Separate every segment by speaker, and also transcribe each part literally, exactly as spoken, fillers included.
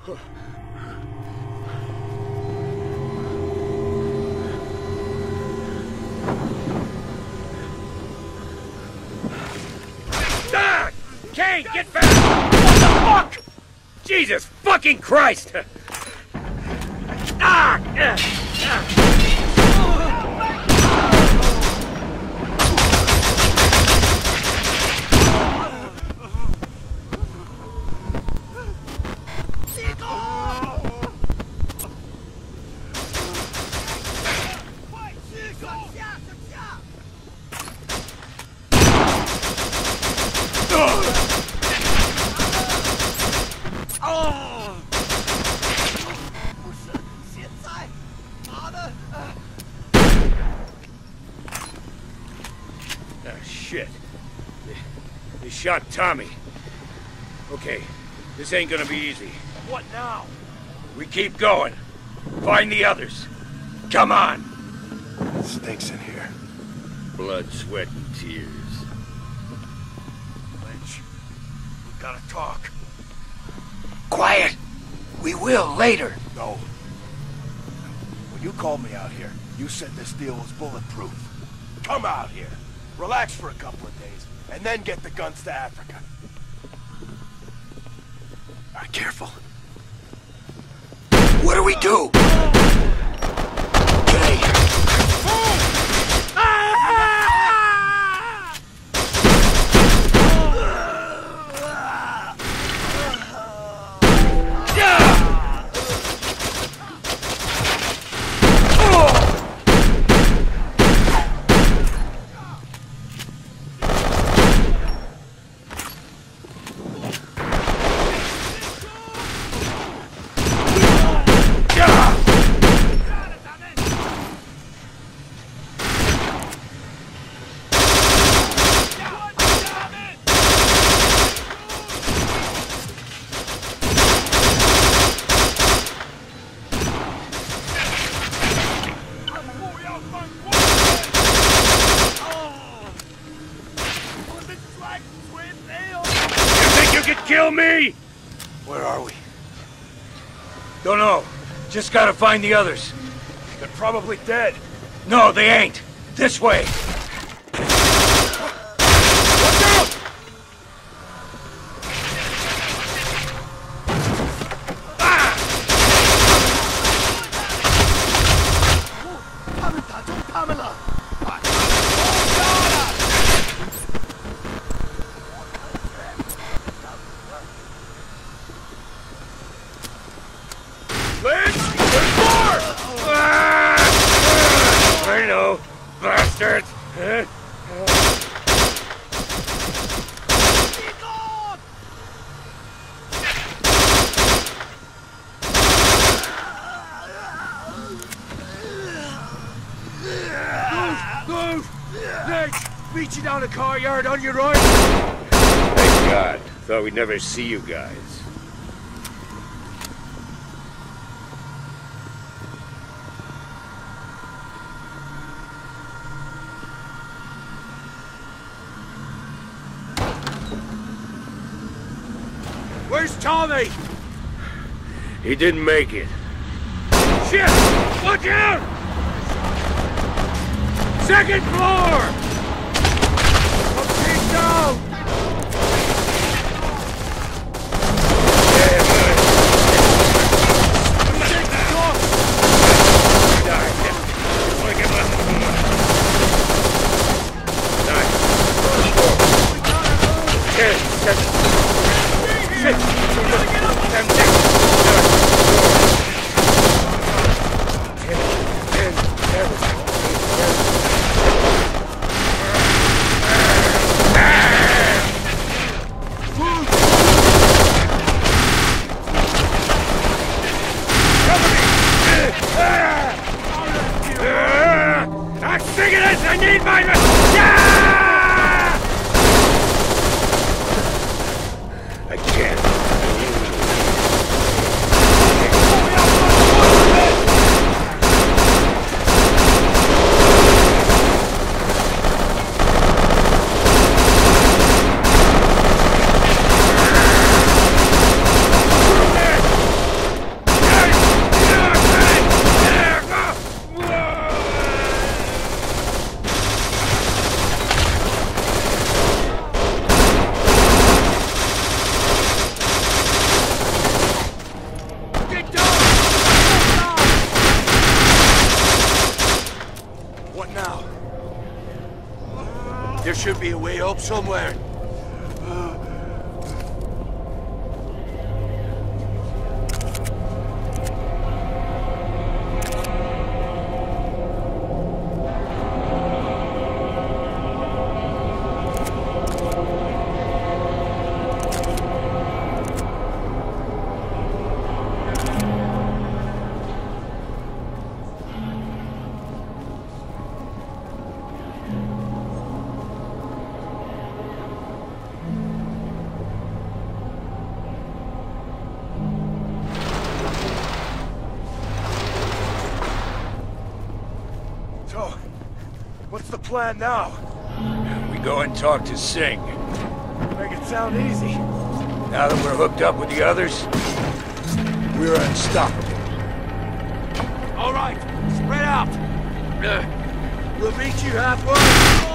Speaker 1: Ah! Kane, get back! What the fuck? Jesus fucking Christ! Ah! Ah! Ah! Shit. They shot Tommy. Okay, this ain't gonna be easy.
Speaker 2: What now?
Speaker 1: We keep going. Find the others. Come on!
Speaker 3: It stinks in here.
Speaker 1: Blood, sweat, and tears.
Speaker 2: Lynch, we gotta talk.
Speaker 1: Quiet! We will later.
Speaker 3: No. When you called me out here, you said this deal was bulletproof. Come out here. Relax for a couple of days, and then get the guns to Africa. All right, careful.
Speaker 1: What do we do? Okay. Kill me!
Speaker 3: Where are we?
Speaker 1: Don't know. Just gotta find the others.
Speaker 3: They're probably dead.
Speaker 1: No, they ain't. This way.
Speaker 3: Watch out!
Speaker 1: Lynch! There's more! Ah! I know. Bastards! Huh?
Speaker 2: Move! Move! Lynch! Meet you down the car yard on your right!
Speaker 1: Thank God. Thought we'd never see you guys.
Speaker 2: Where's Tommy?
Speaker 1: He didn't make it.
Speaker 2: Shit! Watch out! Second floor! Upstairs down!
Speaker 1: Ten, seven, six, seven, six. I need my... Ah! I can't.
Speaker 3: should be a way up somewhere.
Speaker 2: What's the plan now?
Speaker 1: We go and talk to Singh.
Speaker 2: Make it sound easy.
Speaker 1: Now that we're hooked up with the others, we're unstoppable.
Speaker 2: All right, spread out. Uh, we'll meet you halfway.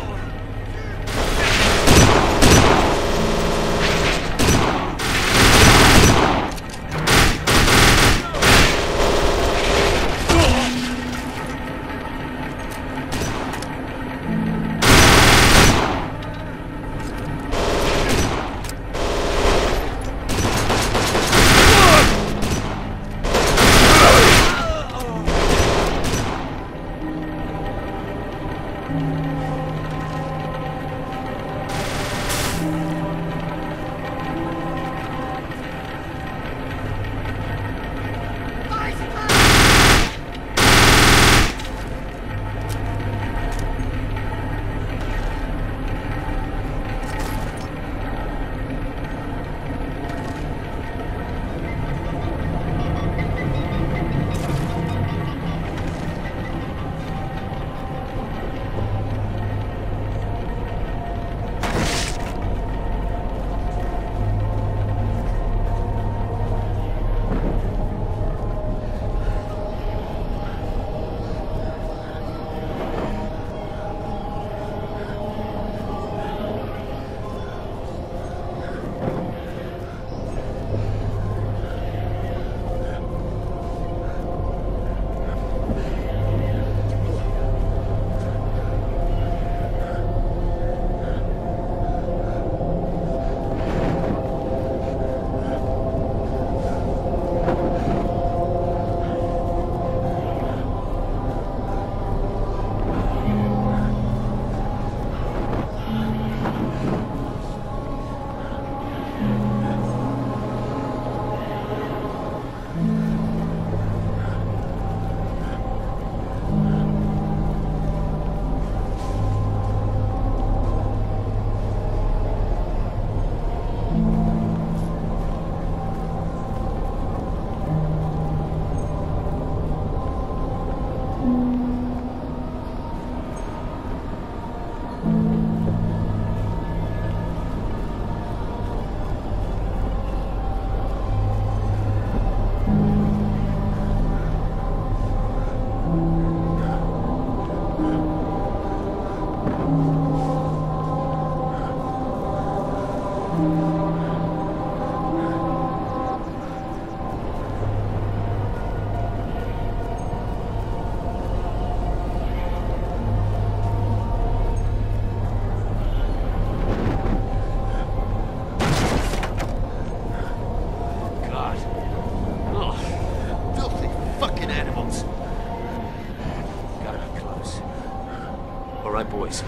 Speaker 4: Boys,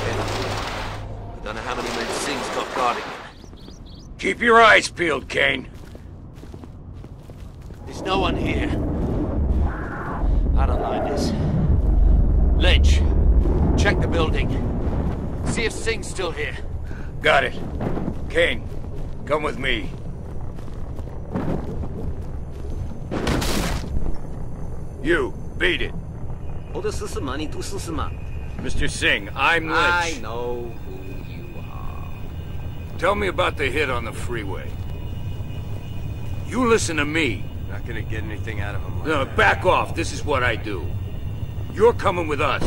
Speaker 4: I don't know how many men Singh's got guarding him.
Speaker 1: Keep your eyes peeled, Kane.
Speaker 4: There's no one here. I don't like this. Lynch, check the building. See if Singh's still here.
Speaker 1: Got it. Kane, come with me. You, beat it. Mister Singh, I'm Lynch.
Speaker 4: I know who you are.
Speaker 1: Tell me about the hit on the freeway. You listen to me.
Speaker 3: Not gonna get anything out of him. Like
Speaker 1: No,
Speaker 3: that.
Speaker 1: back off. This is what I do. You're coming with us.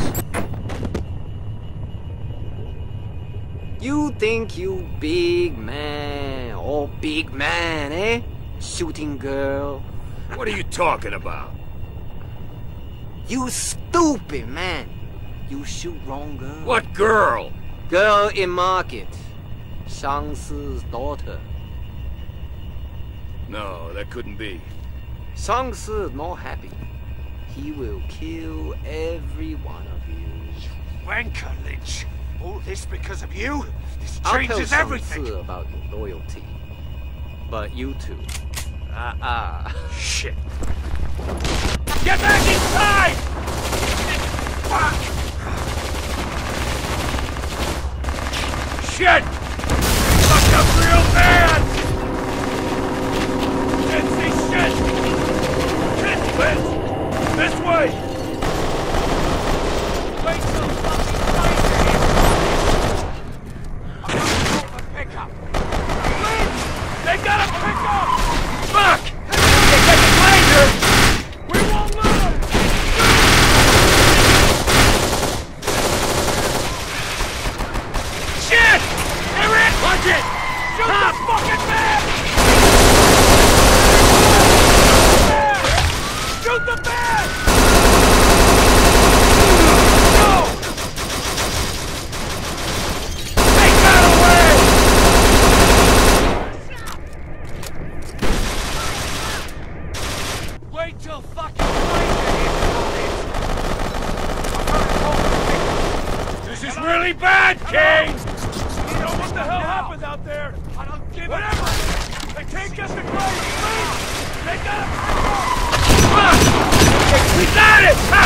Speaker 5: You think you big man, oh big man, eh? Shooting girl.
Speaker 1: What are you talking about?
Speaker 5: You stupid man. You shoot wrong girl.
Speaker 1: What girl?
Speaker 5: Girl in market. Shang Si's daughter.
Speaker 1: No, that couldn't be.
Speaker 5: Shang Si not happy. He will kill every one of you.
Speaker 3: Wanker, Lynch. All this because of you? This
Speaker 5: I'll tell
Speaker 3: changes
Speaker 5: Shang
Speaker 3: everything.
Speaker 5: Si about your loyalty. But you two. Ah ah.
Speaker 3: Shit.
Speaker 1: Get back inside!
Speaker 3: Fuck!
Speaker 1: Shit! Fucked up real bad! Can't see shit! Shit, Liz! This way!
Speaker 3: Wait till fucking pickup!
Speaker 1: Liz! They got a pickup! Fuck! They got the laser! We won't let them! Shit! They're in! Punch it! Shoot the fucking man! Shoot the man! No! Take that away!
Speaker 3: Wait till fucking
Speaker 1: This is really bad, Kane!
Speaker 3: You know what the hell happened out there? I don't give Whatever! They can't get the grave, please! They got it!
Speaker 1: Fuck! We got it! Ha!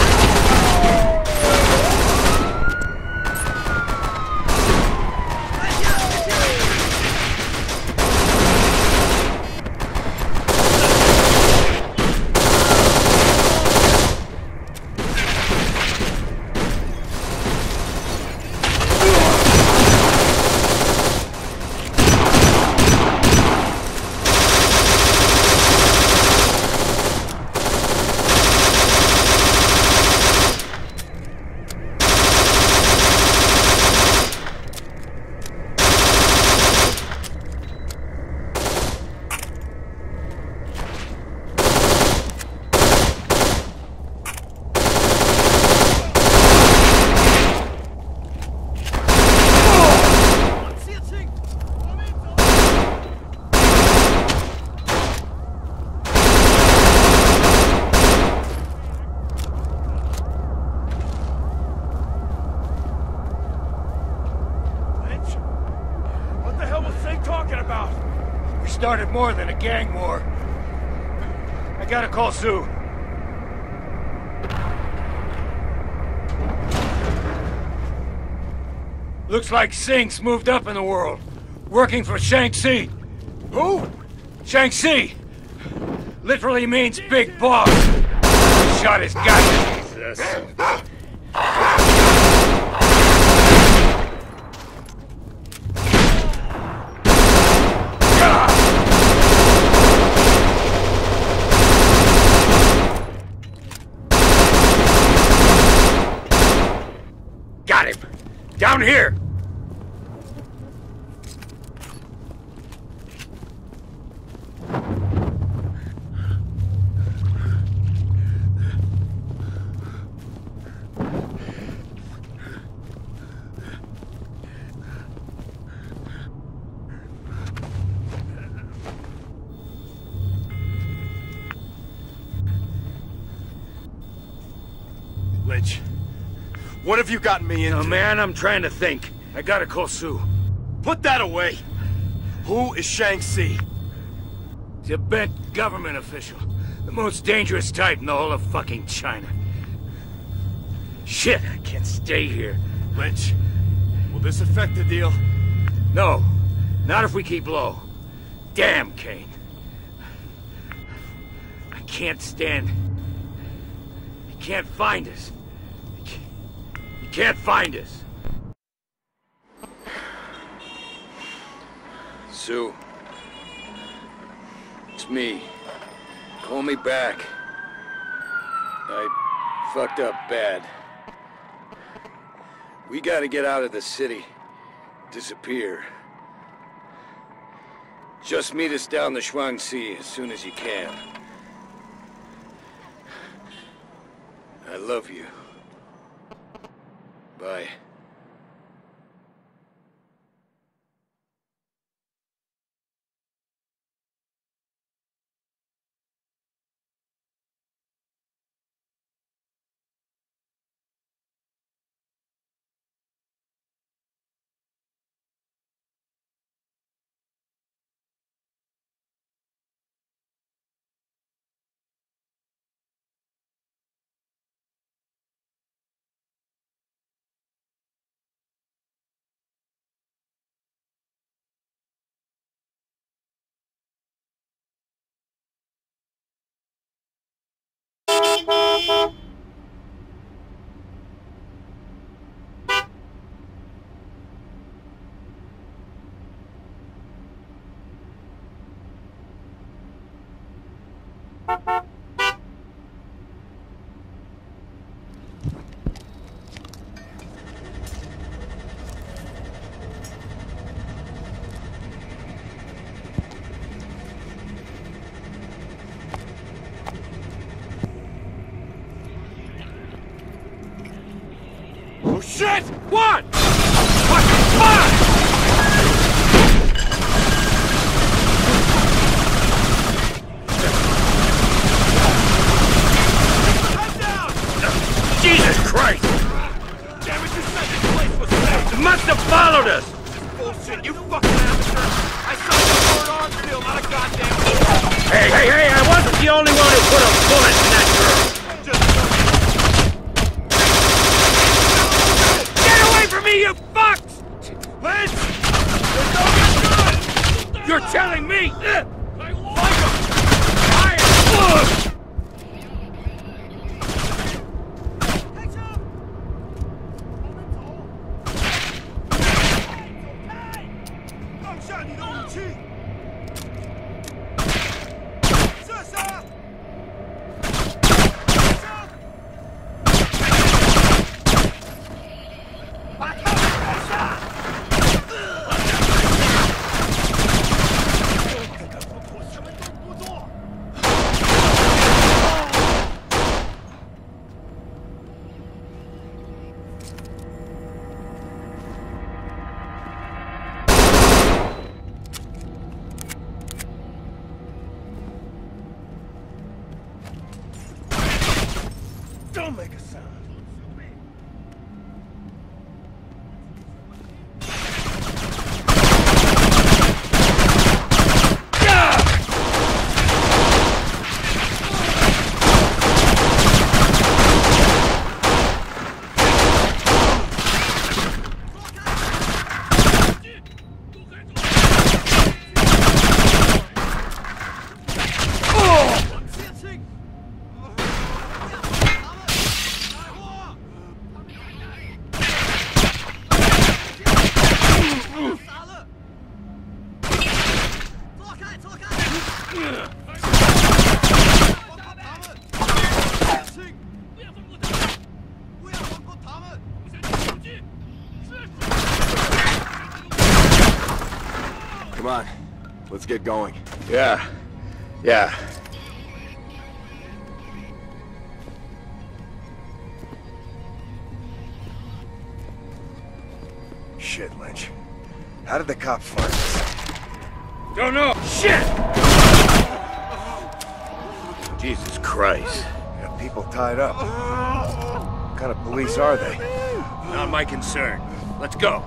Speaker 1: Started more than a gang war. I gotta call Sue. Looks like Singh's moved up in the world, working for Shang-Chi. Who? Shang-Chi. Literally means big boss. He shot his guy. Jesus. Got him! Down here!
Speaker 3: Lynch, what have you gotten me into?
Speaker 1: Now, man, I'm trying to think. I gotta call Sue.
Speaker 3: Put that away! Who is Shang-Chi?
Speaker 1: He's a bent government official. The most dangerous type in the whole of fucking China. Shit, I can't stay here.
Speaker 3: Lynch, will this affect the deal?
Speaker 1: No, not if we keep low. Damn, Kane. I can't stand... He can't find us. He can't, he can't find us. Sue. It's me. Call me back. I fucked up bad. We gotta get out of the city. Disappear. Just meet us down the Shuangxi as soon as you can. I love you. Bye. Oh shit! What? Fucking fuck! Jesus Christ!
Speaker 3: Damn it, you said this place was safe!
Speaker 1: It must have followed us!
Speaker 3: Bullshit, you fucking amateur! I saw you for an arms deal, not a goddamn bullet!
Speaker 1: Hey, hey, hey! I wasn't the only one who put a bullet in that girl!
Speaker 3: Just
Speaker 1: Get away from me, you fucks!
Speaker 3: Lynch! They're no good!
Speaker 1: You're telling me?
Speaker 3: Fight him!
Speaker 1: Fire!
Speaker 3: Don't make a sound.
Speaker 6: Come on, let's get going.
Speaker 1: Yeah. Yeah.
Speaker 3: Shit, Lynch. How did the cops find us?
Speaker 1: Don't know. Shit! Jesus Christ.
Speaker 3: Got people tied up. What kind of police are they?
Speaker 1: Not my concern. Let's go.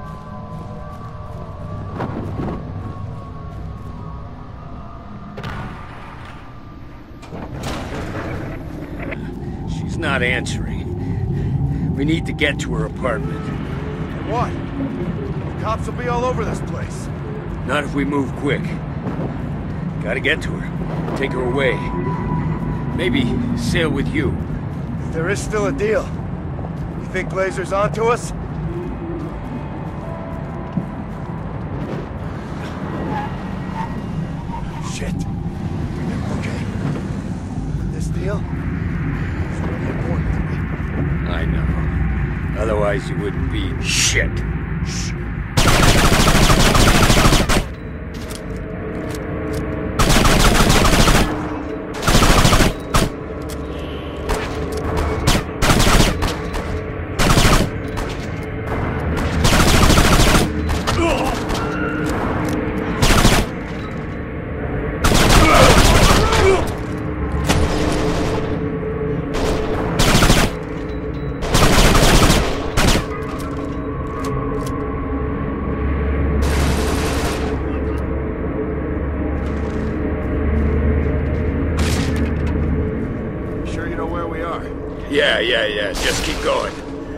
Speaker 1: She's not answering. We need to get to her apartment.
Speaker 3: What? The cops will be all over this place.
Speaker 1: Not if we move quick. Gotta get to her. Take her away. Maybe sail with you.
Speaker 3: If there is still a deal, you think Glazer's onto us? Shit. Okay. This deal is really important to me.
Speaker 1: I know. Otherwise you wouldn't be shit.
Speaker 3: Shh.
Speaker 1: Yeah, yeah, yeah. Just keep going.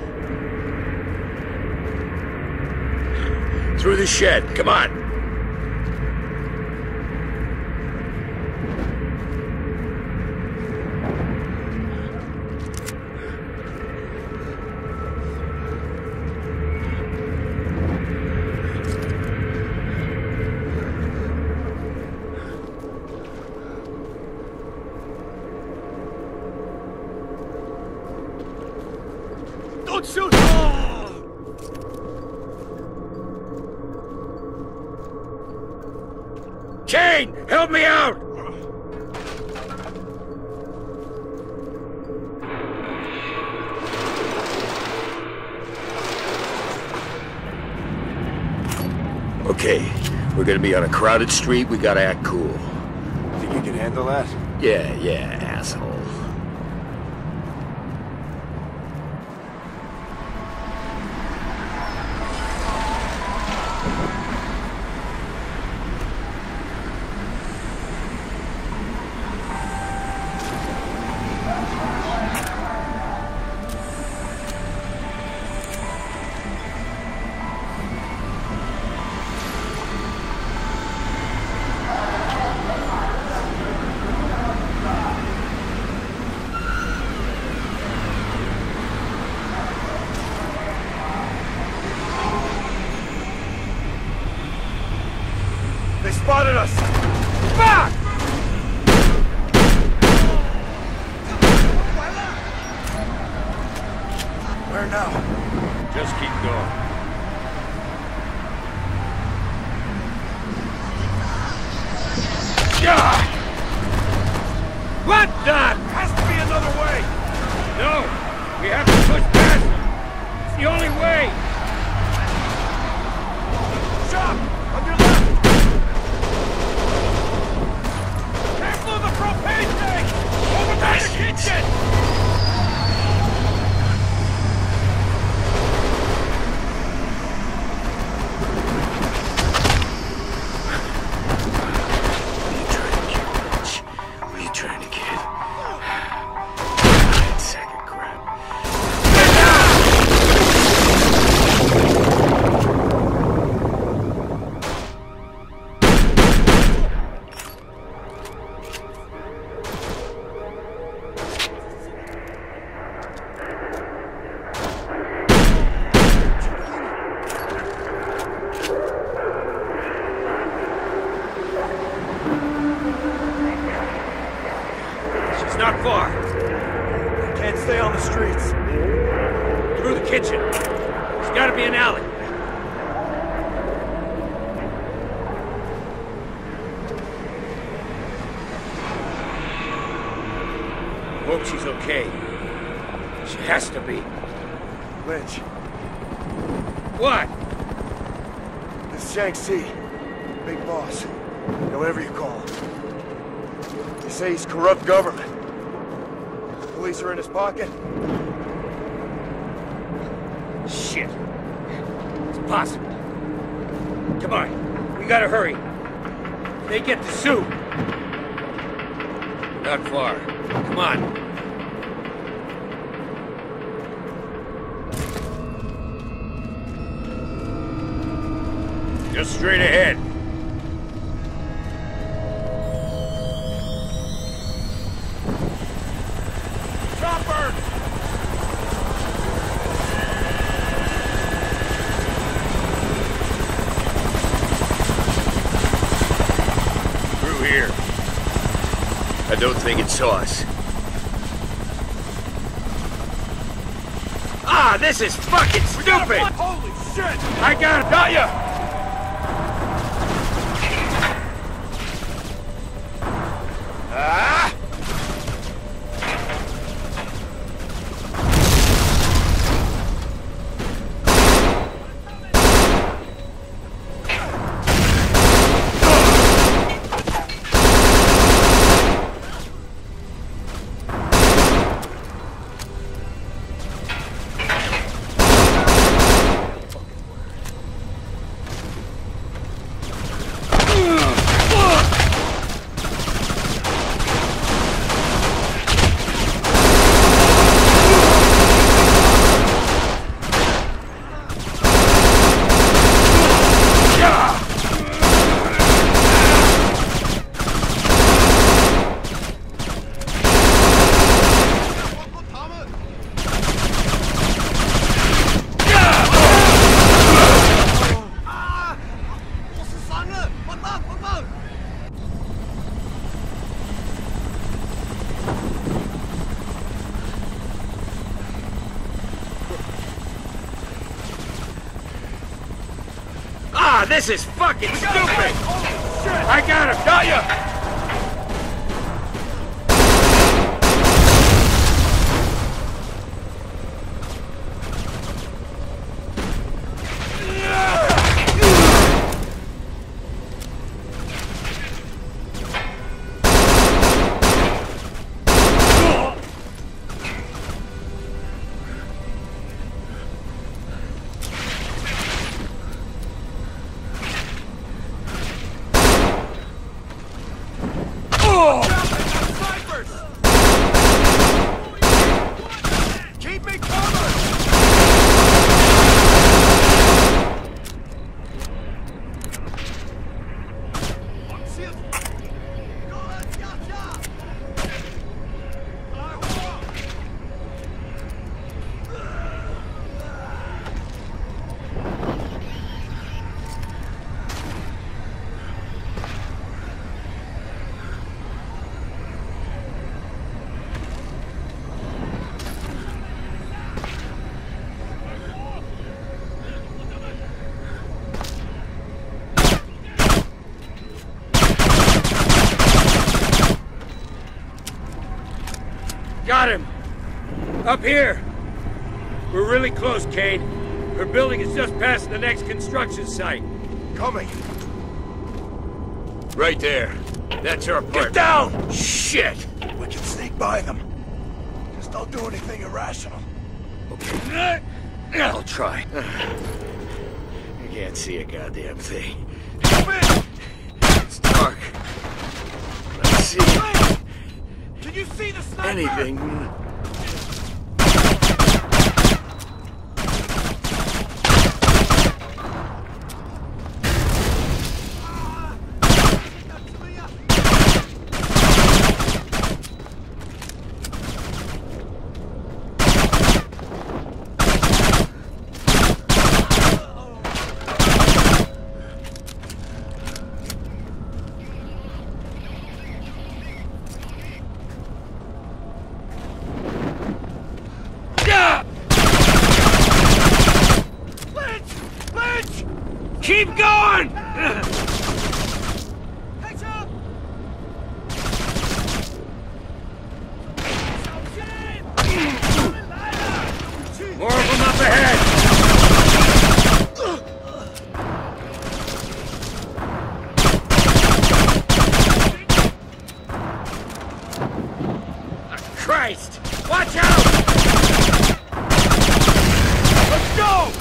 Speaker 1: Through the shed. Come on.
Speaker 2: Don't shoot!
Speaker 1: Kane, help me out!
Speaker 7: Okay, we're gonna be on a crowded street, we gotta act cool.
Speaker 6: Think you can handle that?
Speaker 7: Yeah, yeah, asshole.
Speaker 3: They spotted us! Back! Where now?
Speaker 1: Just keep going. God! What the?
Speaker 3: Has to be another way!
Speaker 1: No! We have to push past them! It's the only way!
Speaker 3: Shop! On your left!
Speaker 2: Careful of the propane tank! Over by the kitchen!
Speaker 7: What are you trying to get, bitch? What are you trying to get? Nine second crap.
Speaker 1: She's not far.
Speaker 3: Can't stay on the streets.
Speaker 1: Through the kitchen. There's gotta be an alley. Hope she's okay. She has to be.
Speaker 3: Lynch,
Speaker 1: What?
Speaker 3: this is Shanxi. Big boss. Whatever you call him. They say he's corrupt government. Police are in his pocket.
Speaker 1: Shit. It's possible. Come on. We gotta hurry. They get to Sue. Not far. Come on. Just straight ahead.
Speaker 2: Chopper!
Speaker 1: Through here.
Speaker 7: I don't think it saw us.
Speaker 1: Ah, this is fucking stupid!
Speaker 2: Holy shit!
Speaker 1: I got it! Got ya!
Speaker 3: Ah!
Speaker 1: Ah, this is fucking stupid! I got him! Got ya! Got him! Up here! We're really close, Kane. Her building is just past the next construction site.
Speaker 3: Coming.
Speaker 1: Right there. That's her apartment.
Speaker 3: Get down!
Speaker 1: Shit!
Speaker 3: We can sneak by them. Just don't do anything irrational.
Speaker 1: Okay. I'll try. I can't see a goddamn thing. It's dark. Let's see.
Speaker 3: Can you see the sniper?
Speaker 1: Anything. Keep going! More of them up ahead! Christ! Watch out! Let's go!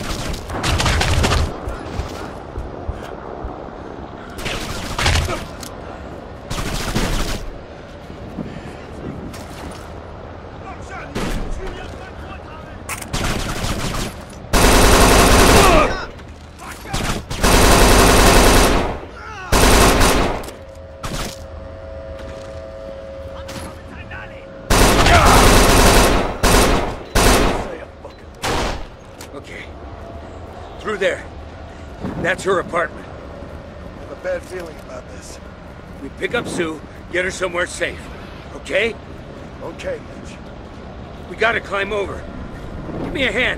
Speaker 1: Okay. Through there. That's her apartment.
Speaker 3: I have a bad feeling about this.
Speaker 1: We pick up Sue, get her somewhere safe. Okay?
Speaker 3: Okay, Mitch.
Speaker 1: We gotta climb over. Give me a hand.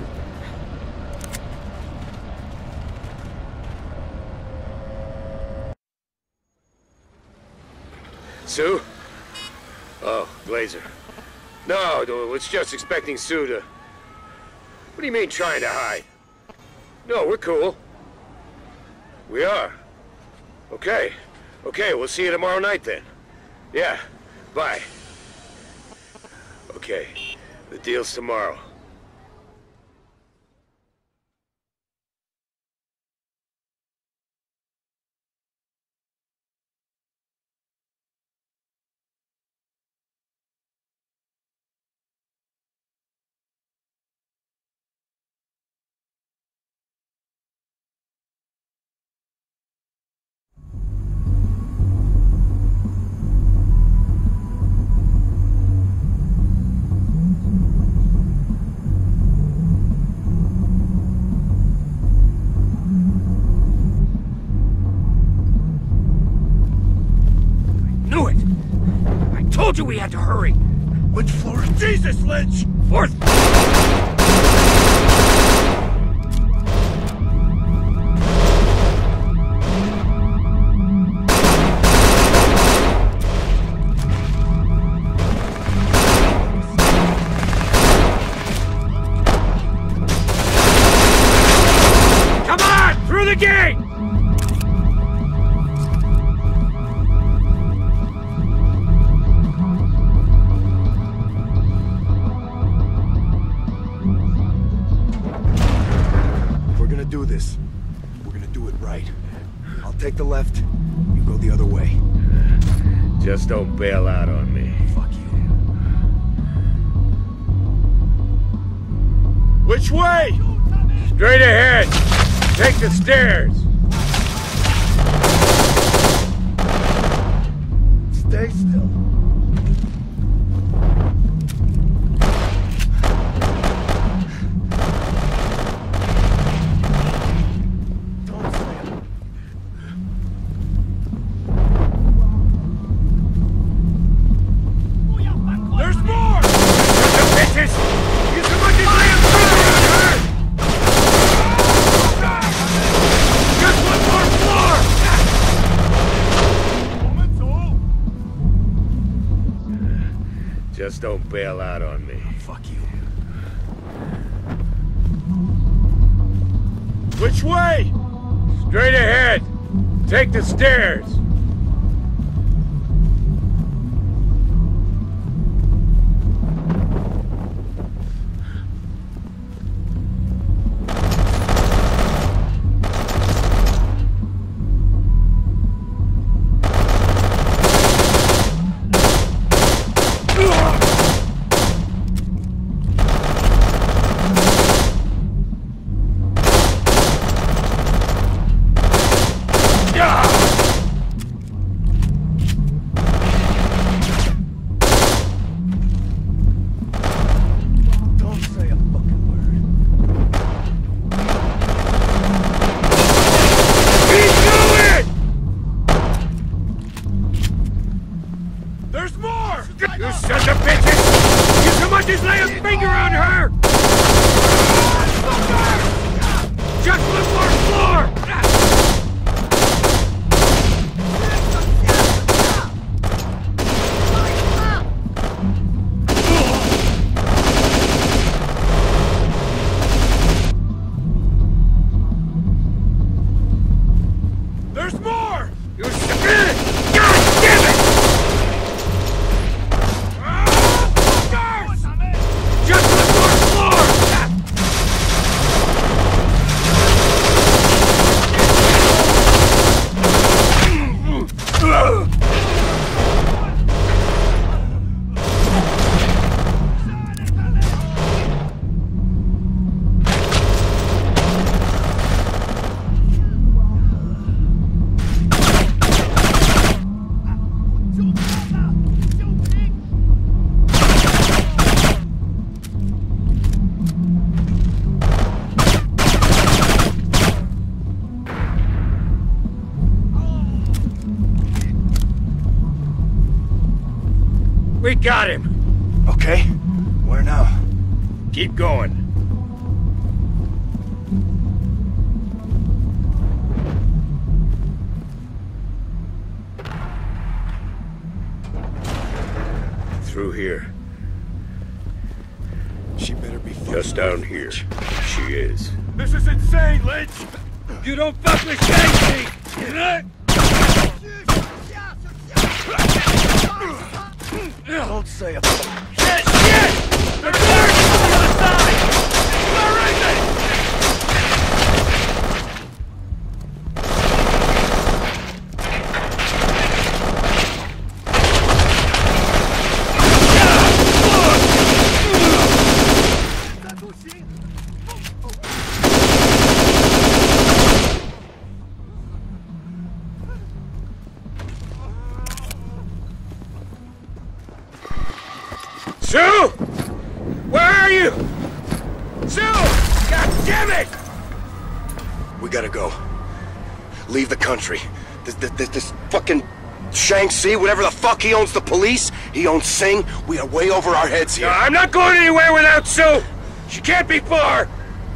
Speaker 1: Sue? Oh, Glazer. No, no, it's just expecting Sue to... What do you mean, trying to hide? No, we're cool. We are. Okay. Okay, we'll see you tomorrow night then. Yeah. Bye. Okay. The deal's tomorrow. Told you we had to hurry!
Speaker 3: Which floor is Jesus, Lynch?
Speaker 1: Fourth!
Speaker 3: right. I'll take the left. You go the other way.
Speaker 7: Just don't bail out on me.
Speaker 3: Fuck you.
Speaker 1: Which way? Straight ahead. Take the stairs.
Speaker 3: Stay still. Don't slam.
Speaker 1: There's more! The bitches! Use the monkey lamb! Just one more floor! Just don't bail out on me.
Speaker 3: Fuck you.
Speaker 1: Which way? Straight ahead. Take the stairs.
Speaker 3: Don't say a fucking word.
Speaker 1: Keep going! There's more! You sons of bitches! You so much as lay a finger on her! Just one more floor! There's more! You stupid! God damn it! Ah, fuckers! Just one more floor! We got him!
Speaker 3: Okay. Where now?
Speaker 7: Keep going. Through here.
Speaker 3: She better be fucking
Speaker 7: Just down here. She is.
Speaker 1: This is insane, Lynch! You don't fuck with Shanksy!
Speaker 3: Don't say a
Speaker 1: Shit! Shit! The door's on the other side! Where is it? Sue! Where are you? Sue! God damn it!
Speaker 3: We gotta go. Leave the country. This, this, this, this fucking Shanksy, whatever the fuck he owns the police, he owns Sing. We are way over our heads here.
Speaker 1: No, I'm not going anywhere without Sue! She can't be far!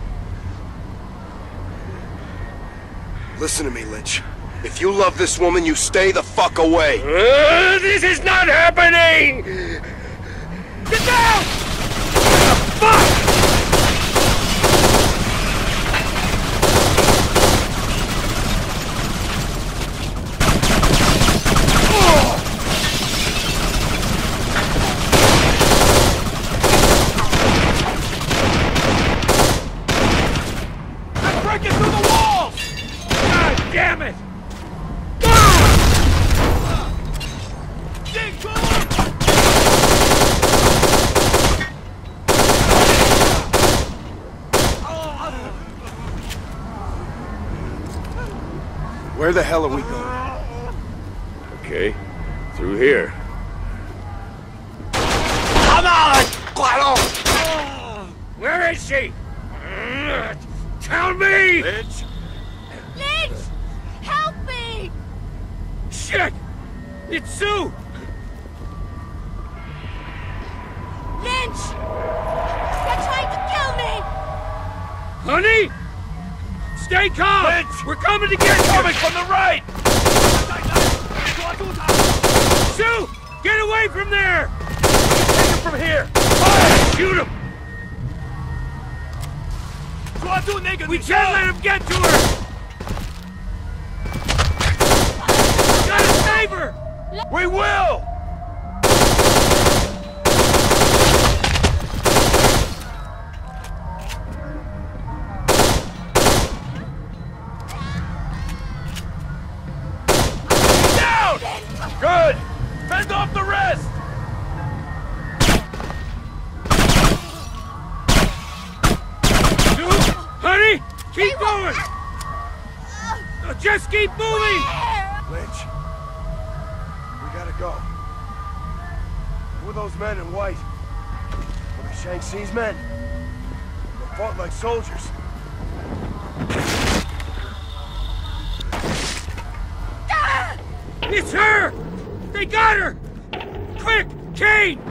Speaker 3: Listen to me, Lynch. If you love this woman, you stay the fuck away.
Speaker 1: Uh, this is not happening! Get down! Fuck! I'm breaking through the walls! God damn Damn it!
Speaker 6: Where the hell are we going?
Speaker 7: Okay, through here.
Speaker 1: Come on! Where is she? Tell me!
Speaker 3: Lynch?
Speaker 8: Lynch! Help me!
Speaker 1: Shit! It's Sue!
Speaker 8: Lynch! They're trying to kill me!
Speaker 1: Honey? Stay calm!
Speaker 2: Lynch!
Speaker 1: We're coming to get you!
Speaker 2: Coming from the right!
Speaker 1: Sue! Get away from there!
Speaker 2: Take him from here!
Speaker 1: Fire! Shoot him! We can't let him get to her! Gotta save her!
Speaker 2: We will! Down! Good! Fend off the rest!
Speaker 1: Sue? Honey? Keep going! Uh, Just keep moving!
Speaker 3: Lynch. We gotta go. Who are those men in white? Were they Shang Tsi's men? They fought like soldiers.
Speaker 1: It's her! They got her! Quick! Kane!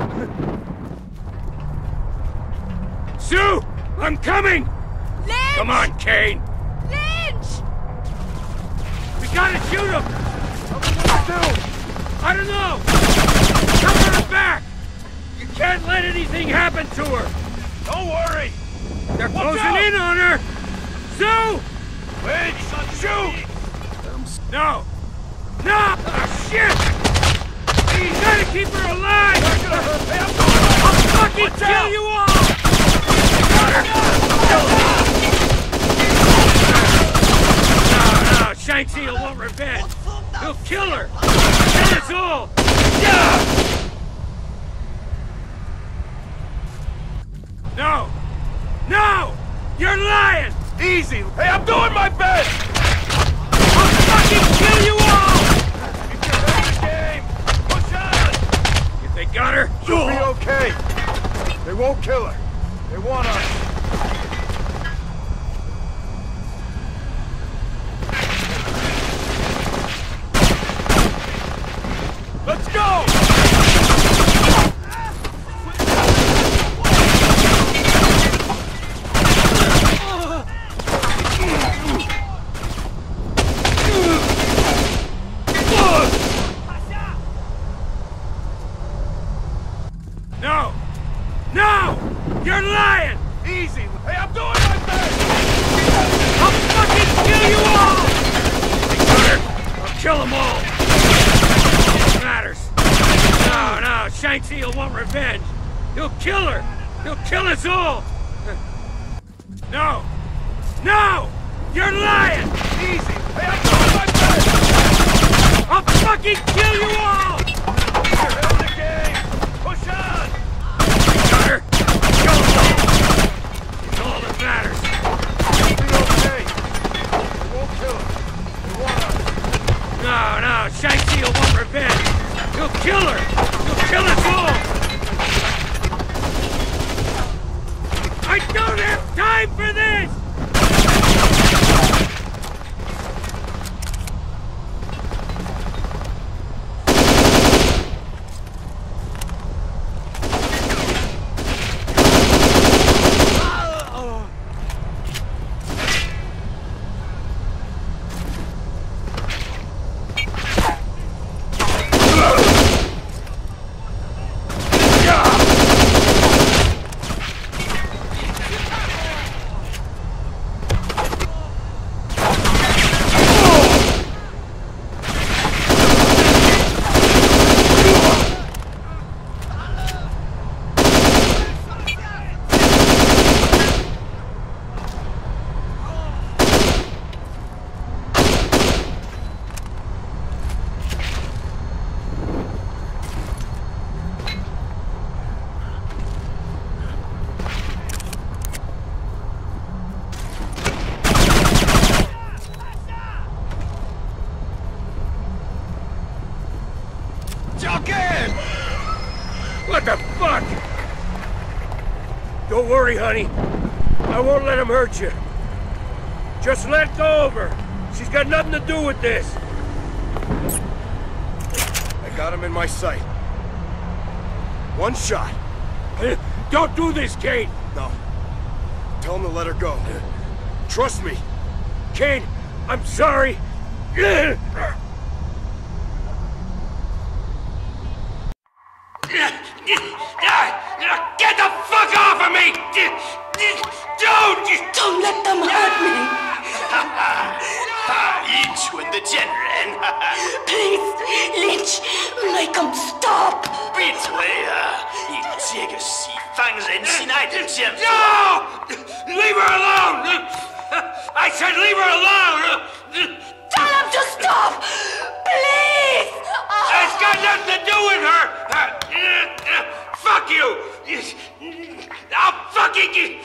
Speaker 1: Sue! I'm coming!
Speaker 8: Lynch!
Speaker 1: Come on, Kane!
Speaker 8: Lynch!
Speaker 1: We gotta shoot him!
Speaker 3: What do we do?
Speaker 1: I don't know! Cover her back! You can't let anything happen to her!
Speaker 2: Don't worry!
Speaker 1: They're
Speaker 2: Watch
Speaker 1: closing
Speaker 2: out!
Speaker 1: in on her! Sue!
Speaker 2: Lynch! Shoot!
Speaker 1: No! No! Oh, shit! You gotta keep her alive!
Speaker 2: Hey, I'm going!
Speaker 1: I'll fucking
Speaker 2: Watch
Speaker 1: kill
Speaker 2: out!
Speaker 1: you all! No, no, Shang-Chi will want revenge. He'll kill her. Kill us all. Yeah! No! No! You're lying!
Speaker 2: Easy! Hey, I'm doing my best!
Speaker 1: I'll fucking kill you all!
Speaker 2: Keep your head in the game! Push on!
Speaker 1: If they got her,
Speaker 3: She'll be okay. They won't kill her. They want us.
Speaker 2: Let's go!
Speaker 1: no! No! You're lying!
Speaker 2: Easy! Hey, I'm doing my best!
Speaker 1: I'll fucking kill you all! They got her. I'll kill them all. It matters. No, no, Shang-Chi will want revenge. He'll kill her. He'll kill us all. No. No! You're lying!
Speaker 2: Easy! Hey, I'm doing my best!
Speaker 1: I'll fucking kill you all!
Speaker 2: Keep your head in the game! Push on!
Speaker 1: Got her. Kill them all. It's all that matters.
Speaker 3: She'll be okay. They won't kill her. They want us.
Speaker 1: No, no, Shang-Chi will want revenge. He'll kill her. He'll kill us all. I don't have time for this!
Speaker 2: again!
Speaker 1: What the fuck? Don't worry, honey. I won't let him hurt you. Just let go of her. She's got nothing to do with this.
Speaker 3: I got him in my sight. One shot.
Speaker 1: Don't do this, Kane.
Speaker 3: No. Tell him to let her go. Trust me.
Speaker 1: Kane, I'm sorry.
Speaker 4: Get the fuck off of me! Don't!
Speaker 8: Don't let them hurt me.
Speaker 4: 愚蠢的贱人！
Speaker 8: Please, Lynch, make them stop.
Speaker 4: 闭嘴啊！你这个喜欢人心爱的贱妇！
Speaker 1: No! Leave her alone! I said leave her alone!
Speaker 8: Tell them to stop. Please.
Speaker 1: It's got nothing to do with her! Fuck you! I'll fucking...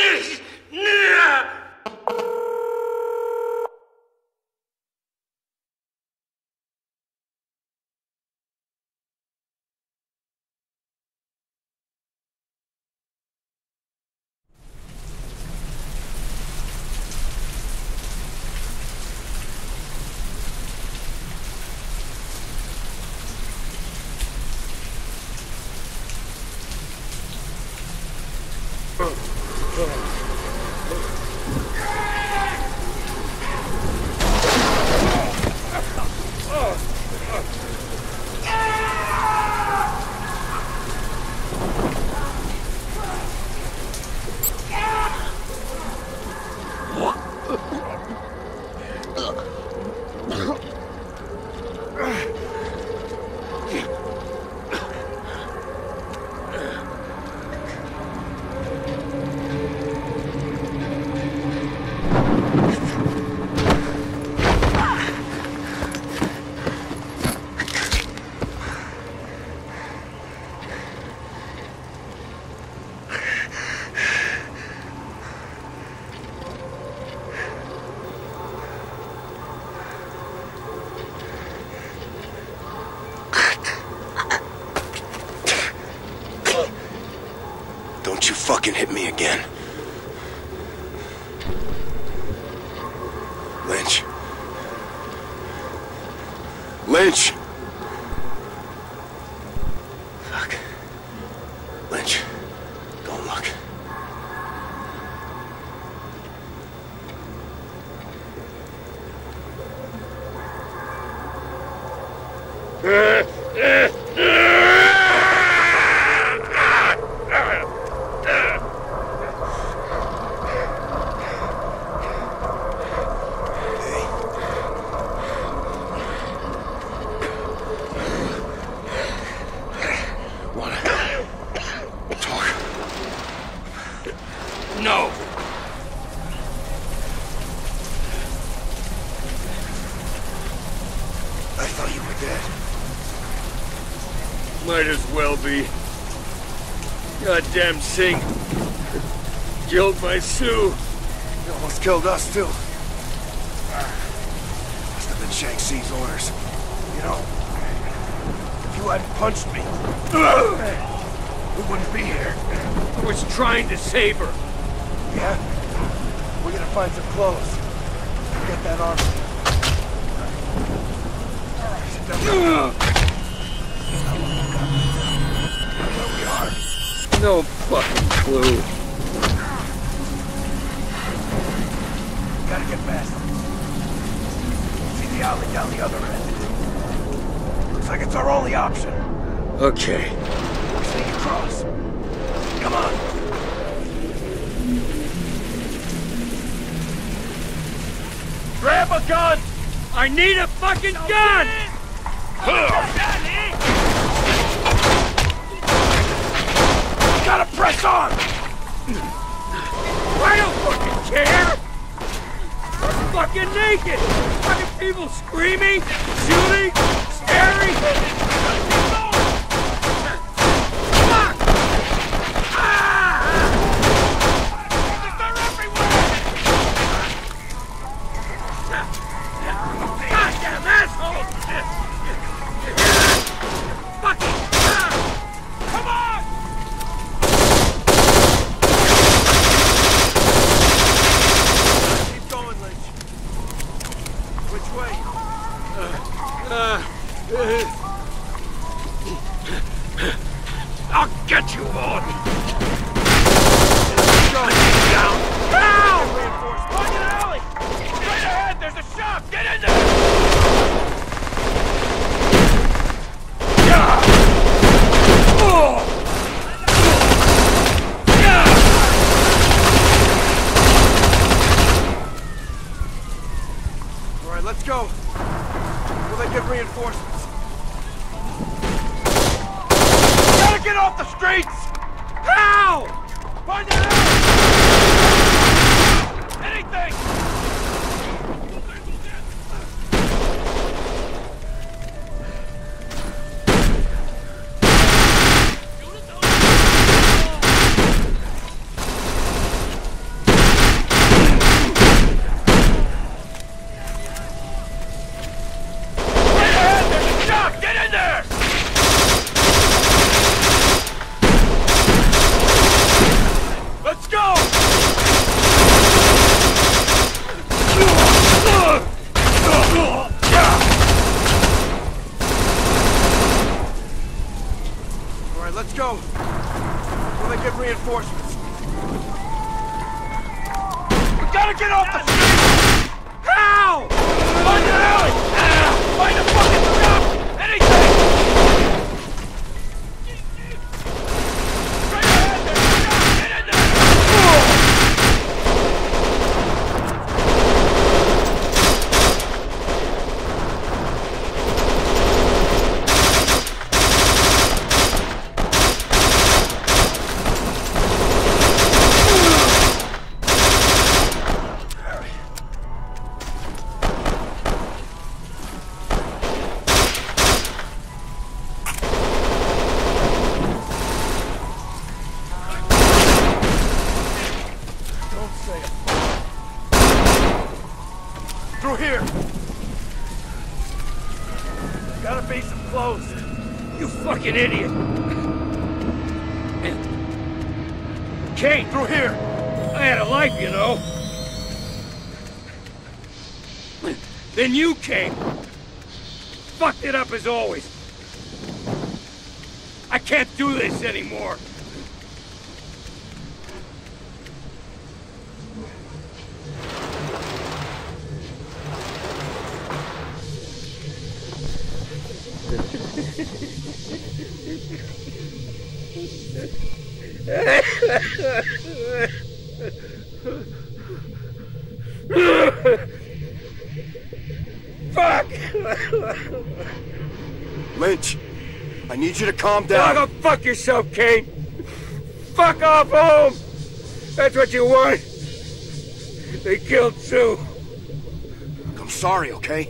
Speaker 3: Don't you fucking hit me again. Lynch. Lynch! Fuck. Lynch, don't look.
Speaker 1: No!
Speaker 3: I thought you were dead.
Speaker 1: Might as well be. Goddamn Singh. Killed my Sue.
Speaker 3: You almost killed us, too. Must have been Shang-Chi's orders. You know, if you hadn't punched me, we wouldn't be here.
Speaker 1: I was trying to save her.
Speaker 3: Yeah? We're gonna find some clothes. Get that armor. Where we are.
Speaker 1: No fucking clue.
Speaker 3: Gotta get past them. See the alley down the other end. Looks like it's our only option.
Speaker 1: Okay.
Speaker 3: We sneak across. Come on.
Speaker 1: Grab a gun! I need a fucking gun!
Speaker 3: Gotta press on!
Speaker 1: I don't fucking care! I'm fucking naked! Fucking people screaming, shooting, staring! Fuck! Ah! They're everywhere! Goddamn asshole!
Speaker 2: way.
Speaker 1: I'll get you all!
Speaker 2: Go!
Speaker 1: Down!
Speaker 2: Now! Reinforced! Find an alley! Straight ahead! There's a shop! Get in there!
Speaker 1: Yeah! Oh!
Speaker 2: Alright, let's go. Will they get reinforcements? Gotta get off the streets! How? Find an alley! Anything! Let's go! Alright, let's go. Will they get reinforcements? We gotta get off the street! How? Find an alley! Find a fucking shop! Anything! Through here! Gotta be some clothes.
Speaker 1: You fucking idiot! Kate!
Speaker 2: Through here!
Speaker 1: I had a life, you know. Then you came. Fucked it up as always. I can't do this anymore. Fuck!
Speaker 3: Lynch, I need you to calm down.
Speaker 1: Now go fuck yourself, Kane! Fuck off home! That's what you want! They killed Sue!
Speaker 3: I'm sorry, okay?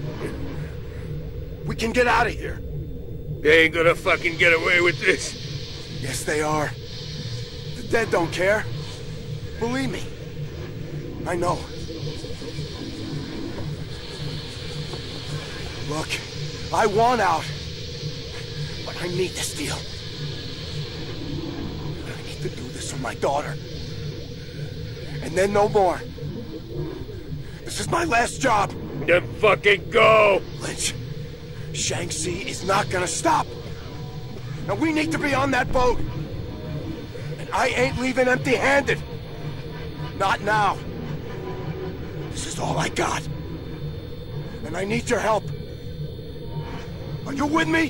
Speaker 3: We can get out of here.
Speaker 1: They ain't gonna fucking get away with this.
Speaker 3: Yes, they are. The dead don't care. Believe me. I know. Look, I want out. But I need this deal. I need to do this for my daughter. And then no more. This is my last job.
Speaker 1: Then fucking go!
Speaker 3: Lynch, Shanxi is not gonna stop. Now we need to be on that boat. And I ain't leaving empty-handed. Not now. This is all I got. And I need your help. Are you with me?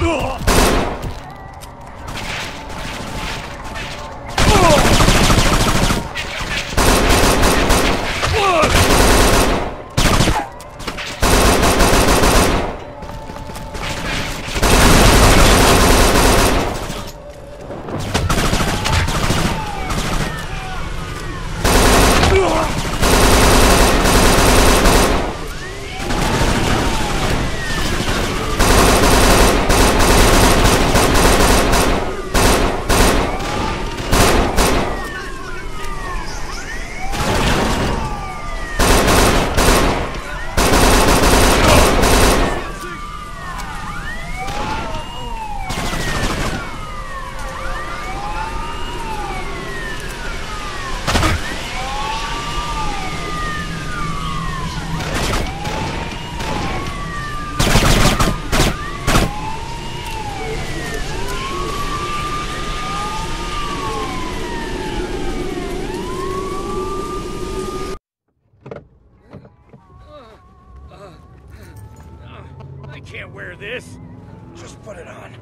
Speaker 1: I can't wear this.
Speaker 3: Just put it on.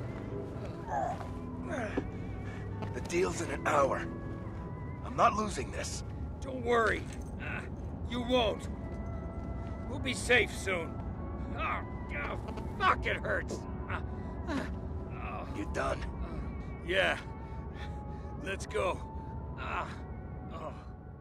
Speaker 3: The deal's in an hour. I'm not losing this.
Speaker 1: Don't worry. Uh, you won't. We'll be safe soon. Oh, oh fuck, it hurts. Uh, uh, oh.
Speaker 3: You done?
Speaker 1: Yeah. Let's go. Ah. Oh.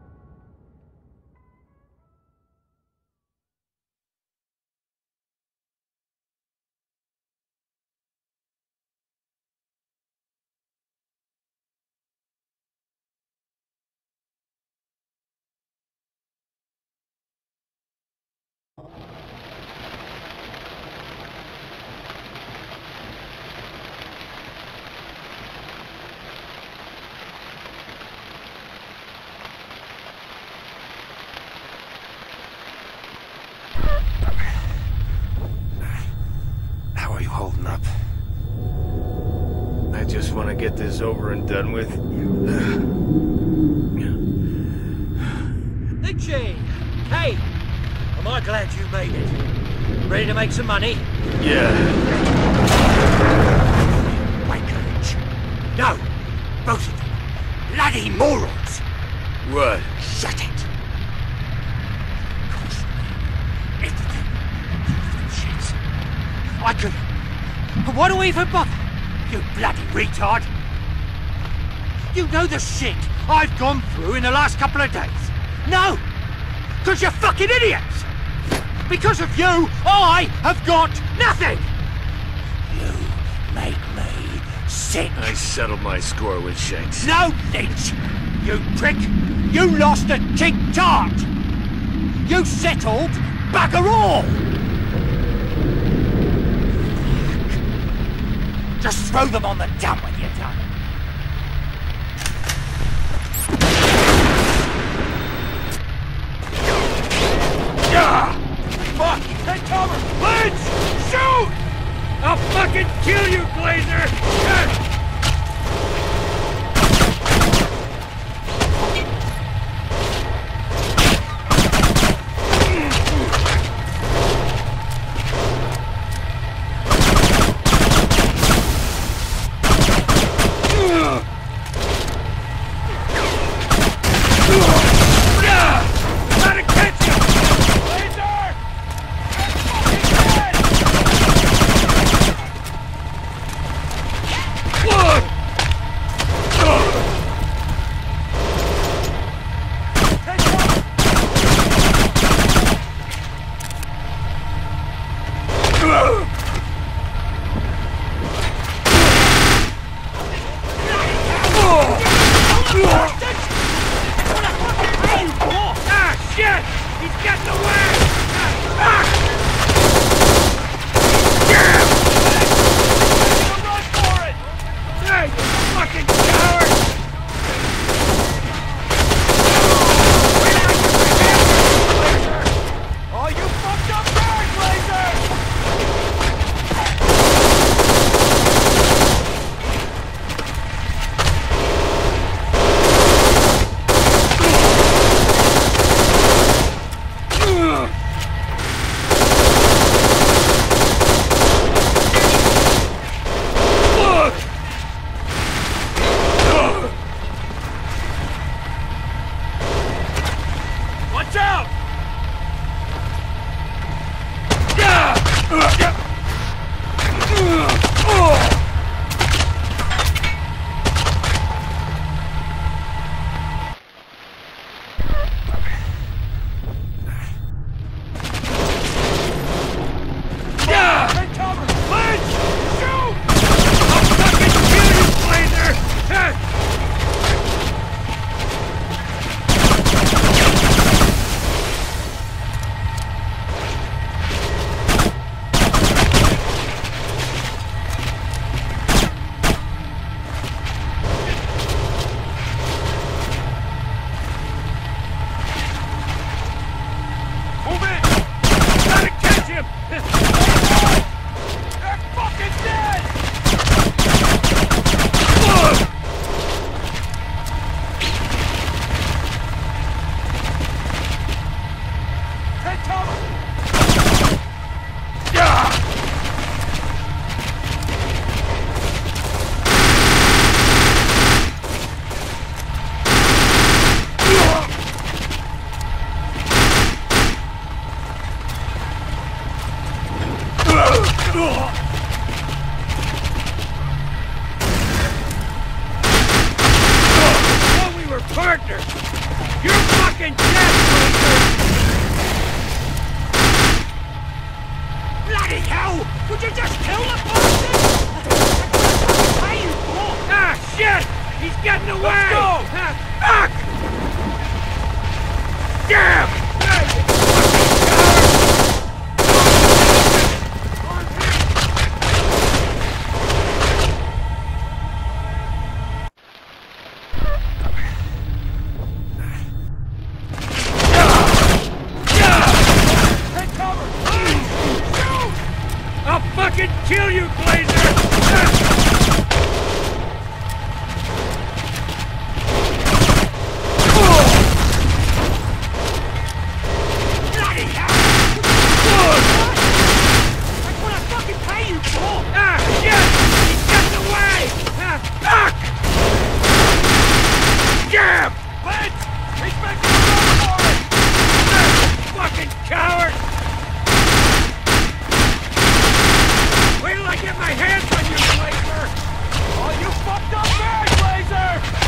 Speaker 3: How are you holding up?
Speaker 7: I just want to get this over and done with.
Speaker 2: Litchi! Hey! Am I glad you made it? Ready to make some money?
Speaker 7: Yeah.
Speaker 3: Wait, Litch. No! Both of you! Bloody morons!
Speaker 7: What?
Speaker 3: Shut it! Cost me everything. Shit. I could...
Speaker 2: Why do we even bother?
Speaker 3: You bloody retard!
Speaker 2: You know the shit I've gone through in the last couple of days? No! Because you're fucking idiots! Because of you, I have got nothing!
Speaker 3: You make me sick.
Speaker 7: I settled my score with Shanks.
Speaker 2: No, Lynch! You prick! You lost a cheap tart! You settled bugger all! Just throw them on the dump when you're done.
Speaker 1: Ah! Fuck! Take cover! Lynch! Shoot! I'll fucking kill you, Glazer! Ah! partner! You're fucking dead, Blazer!
Speaker 2: Bloody hell! Would you just kill the bastard? That's what I pay you for!
Speaker 1: Ah, shit! He's getting away!
Speaker 2: Let's go!
Speaker 1: Ah, fuck! Damn! I'll fucking kill you, Blazer!
Speaker 2: Bloody hell! That's what I fucking pay you for!
Speaker 1: Ah, shit! He's getting away! Ah, fuck! Damn!
Speaker 2: Vince! He's making a run for it!
Speaker 1: Ah, fucking coward! Wait till I get my hands on you, Blazer!
Speaker 2: Oh, you fucked up bad, Blazer!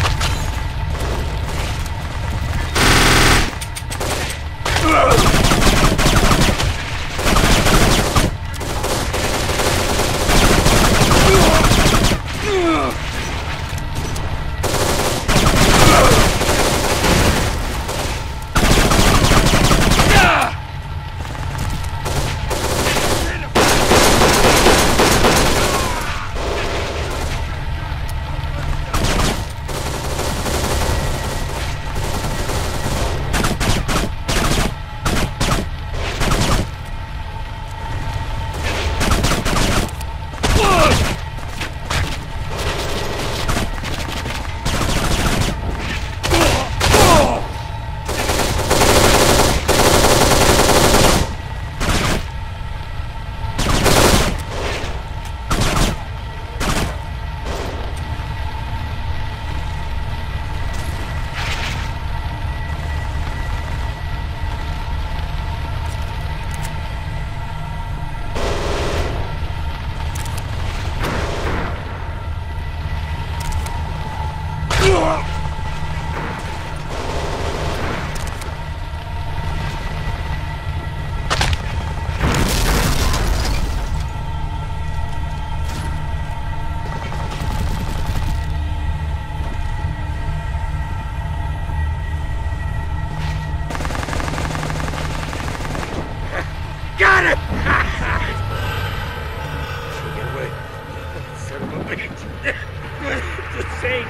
Speaker 1: Got it! Get away. Son of a bitch. Just saying.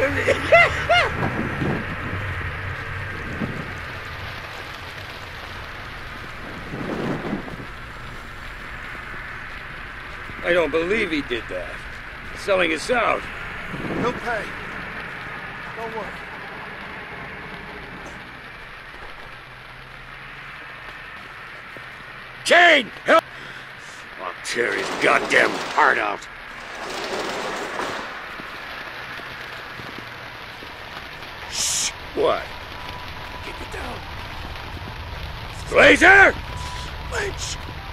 Speaker 1: I don't believe he did that. Selling us out.
Speaker 3: He'll pay. Don't worry.
Speaker 1: Kane! Help! I'll tear his goddamn heart out. Shh! What?
Speaker 3: Keep it down.
Speaker 1: Blazer!
Speaker 3: Lynch!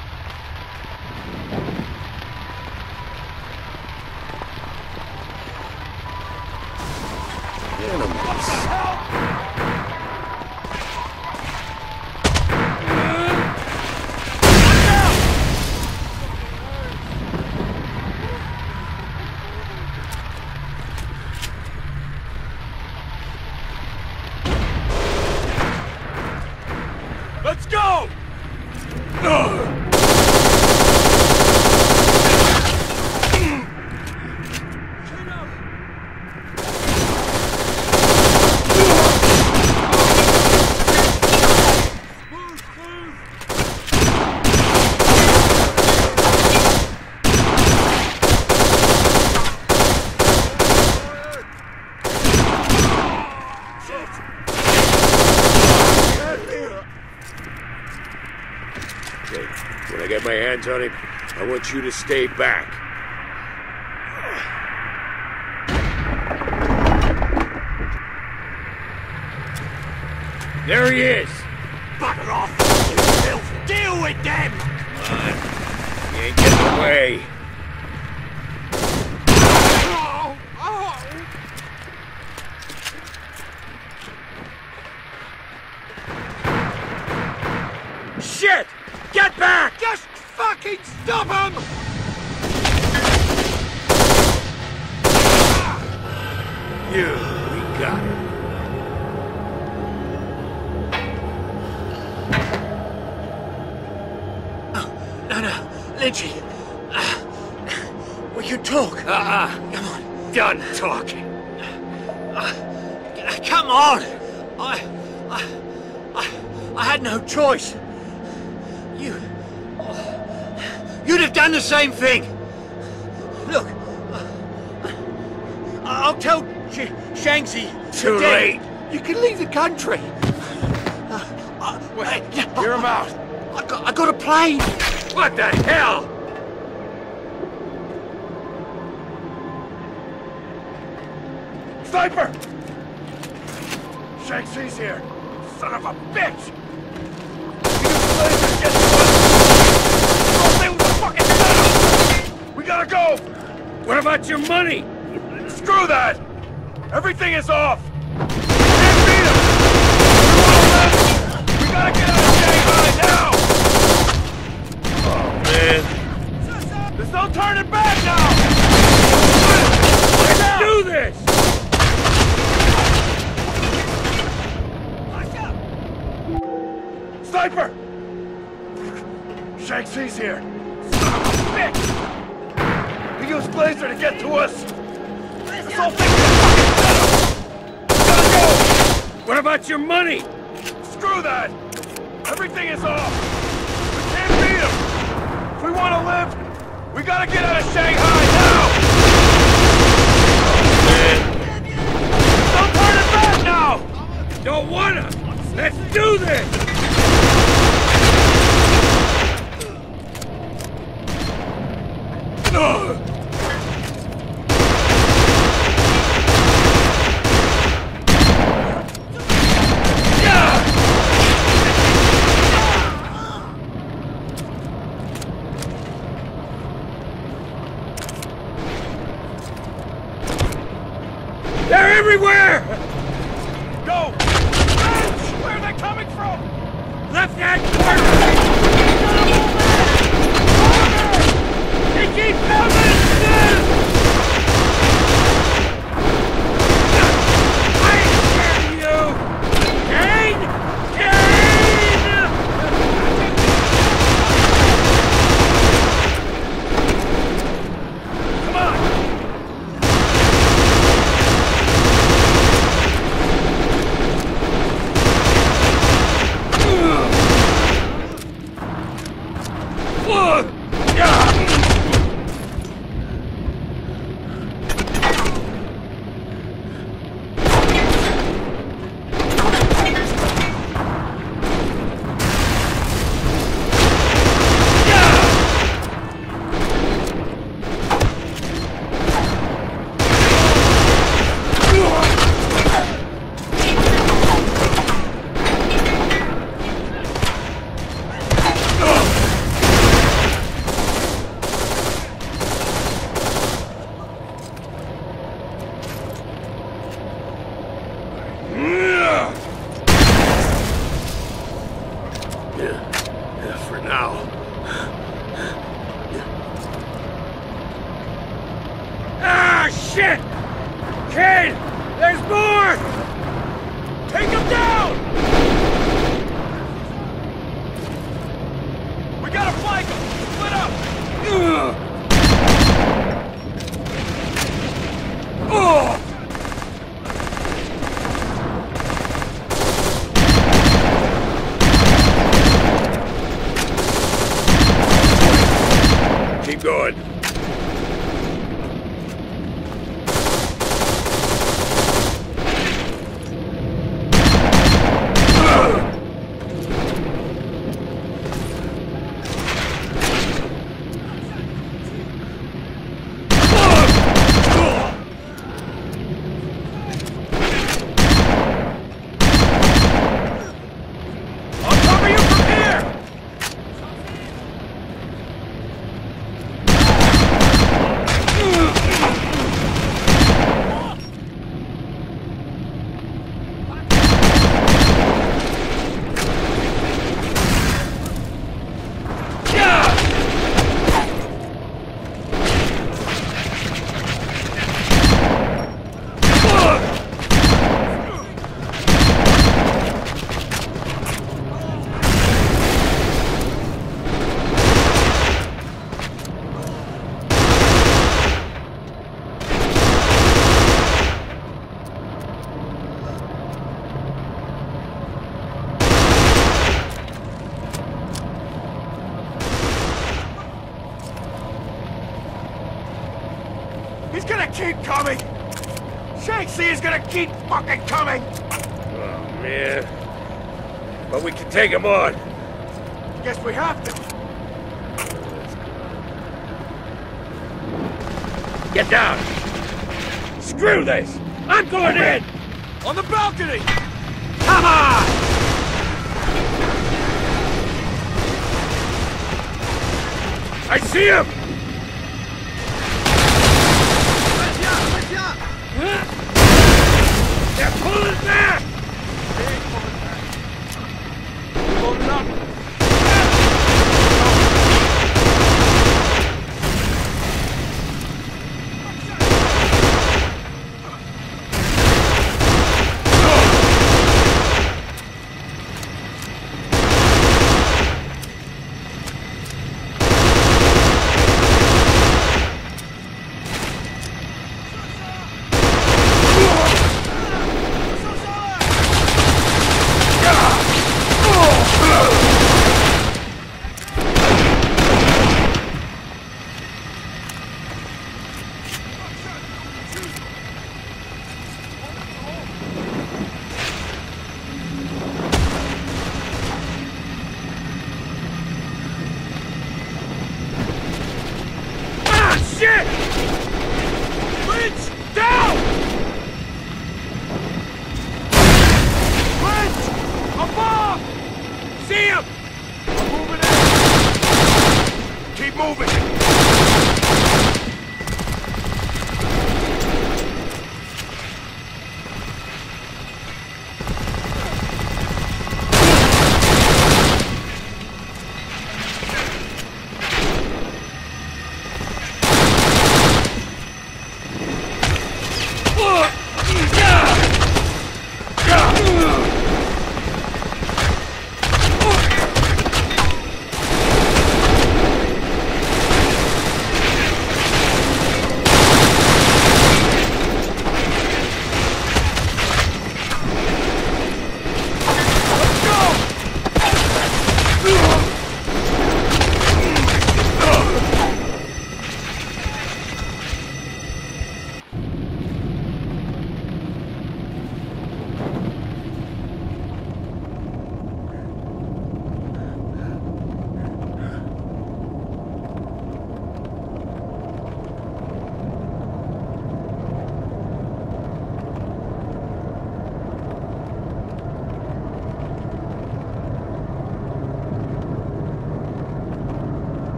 Speaker 2: Let's go!
Speaker 1: Okay, when I get my hands on him, I want you to stay back. There he is!
Speaker 2: Bugger off, you filth! Deal with them!
Speaker 1: Come on. You ain't getting away.
Speaker 2: Oh, oh.
Speaker 3: We can talk.
Speaker 1: Uh-uh.
Speaker 3: Come on.
Speaker 1: Done talking.
Speaker 2: Uh, come on! I, I, I, I had no choice. You, you'd have done the same thing. Look, uh, I'll tell Sh Shanxi.
Speaker 1: Too
Speaker 2: today.
Speaker 1: late.
Speaker 2: You can leave the country. Uh, uh,
Speaker 3: Wait,
Speaker 2: uh,
Speaker 3: hear him out.
Speaker 2: I got, I got a plane.
Speaker 1: What the hell?
Speaker 3: Sniper! Shanxi's here. Son of a bitch! We gotta go!
Speaker 1: What about your money?
Speaker 3: Screw that! Everything is off! Can't beat him! We gotta get out of Shanghai now! Oh, man. There's no turning back now!
Speaker 1: Let's do this!
Speaker 3: Sniper! Shanxi's here. Son of a bitch! He used Blazer to get to us! This whole thing's a fucking setup! Gotta go!
Speaker 1: What about your money?
Speaker 3: Screw that! Everything is off! We can't beat him! If we want to live, we gotta get out of Shanghai now! Don't turn it back now!
Speaker 1: Don't wanna! Let's do this! Ugh. They're everywhere!
Speaker 3: Go! Bench! Where are they coming from?
Speaker 1: Left hand corner! They keep coming! I ain't scared of you! Kane! Kane! Come on! Ugh! Yeah! For now. Ah, shit! Kane! There's more! Take him down! We gotta flank him! Split up! Ugh. Oh! Keep going.
Speaker 3: He's gonna keep coming! Shanxi is gonna keep fucking coming!
Speaker 7: Oh, man. But we can take him on.
Speaker 3: Guess we have to.
Speaker 7: Get down! Screw this! I'm going in!
Speaker 3: On the balcony!
Speaker 7: Come on! I see him! They're pulling back!
Speaker 3: Loading up!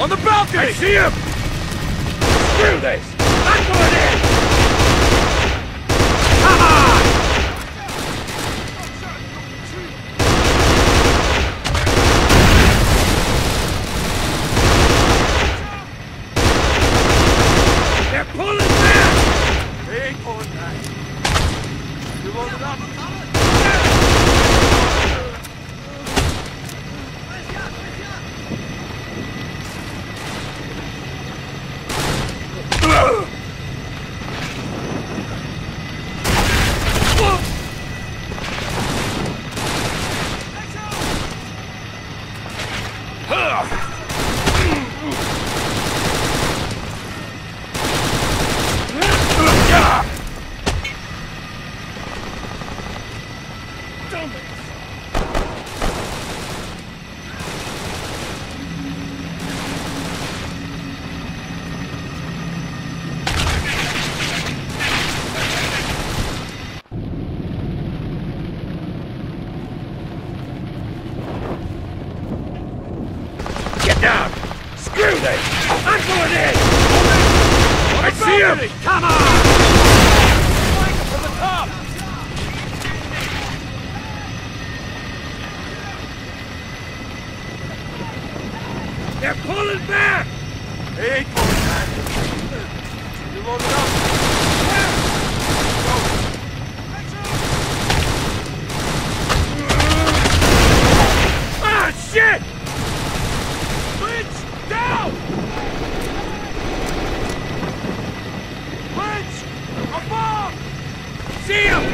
Speaker 1: On the balcony! I see him! Screw this! I'm going in! Come on! They're pulling back!
Speaker 3: They ain't pulling back. You loaded up?
Speaker 1: Down! Screw this! I'm going in! I see him! Come on! From the top! They're pulling back!
Speaker 3: They ain't pulling back. You loaded up?
Speaker 1: Ah, shit!
Speaker 3: Down! Bridge! Above!
Speaker 1: See him!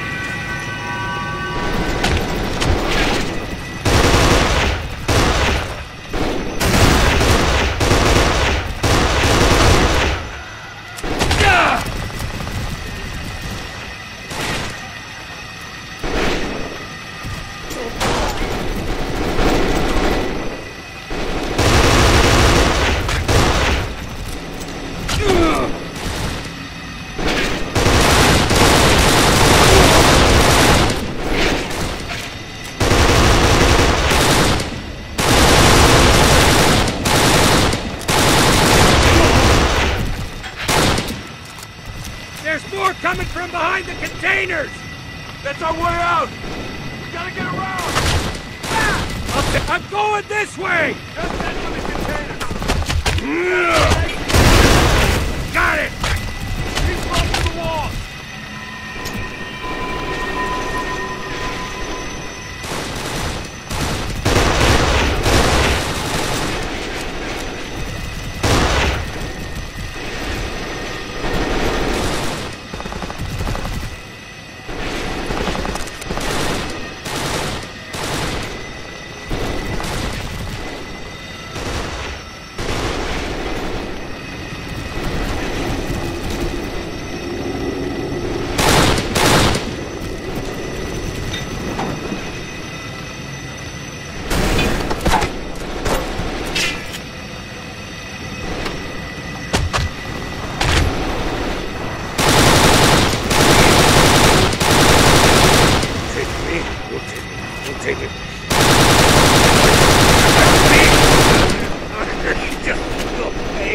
Speaker 1: There's more coming from behind the containers!
Speaker 3: That's our way out! We gotta get around!
Speaker 1: Ah! Okay, I'm going this way!
Speaker 3: Just head for the containers!
Speaker 1: Got it!
Speaker 3: He's close to the wall!
Speaker 1: Take it. Just go away.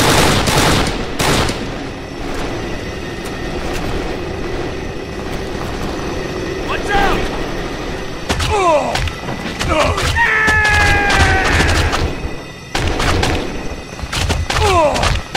Speaker 1: Watch out! Oh! Oh! Oh!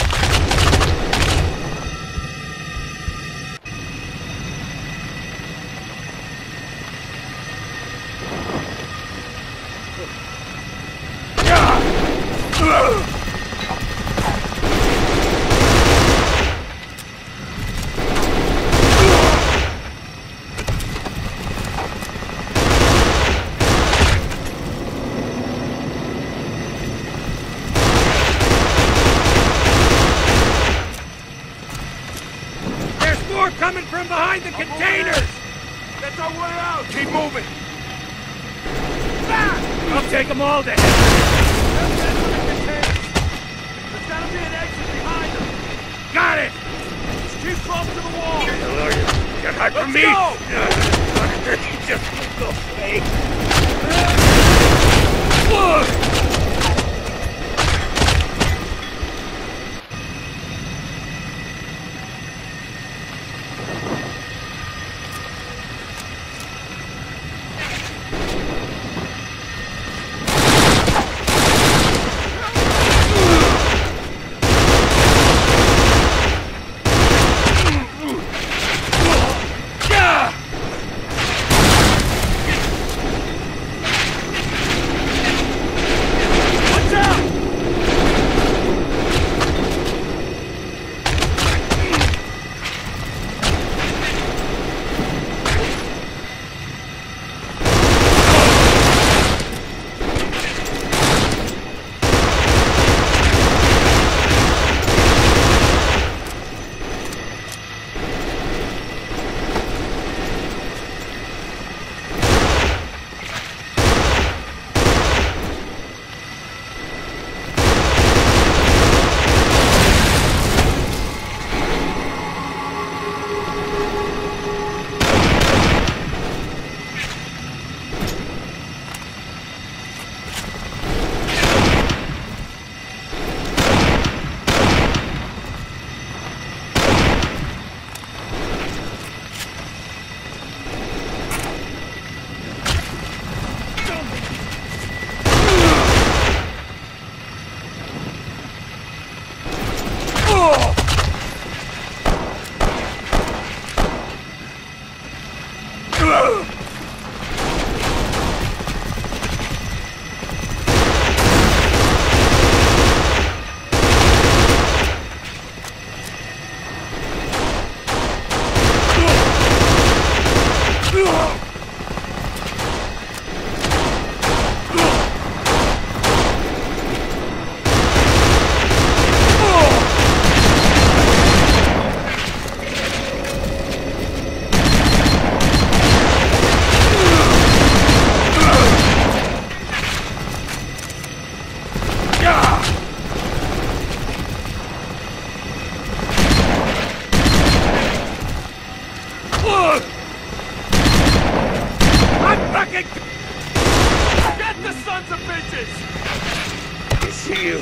Speaker 1: Coming from behind the containers!
Speaker 3: That's our way out! Keep moving!
Speaker 1: Ah! I'll take them all to hell!
Speaker 3: There's gotta be an exit behind them!
Speaker 1: Got it!
Speaker 3: Just keep close to the wall!
Speaker 1: Get hard from me! Just go away!
Speaker 2: bitches!
Speaker 7: I see you.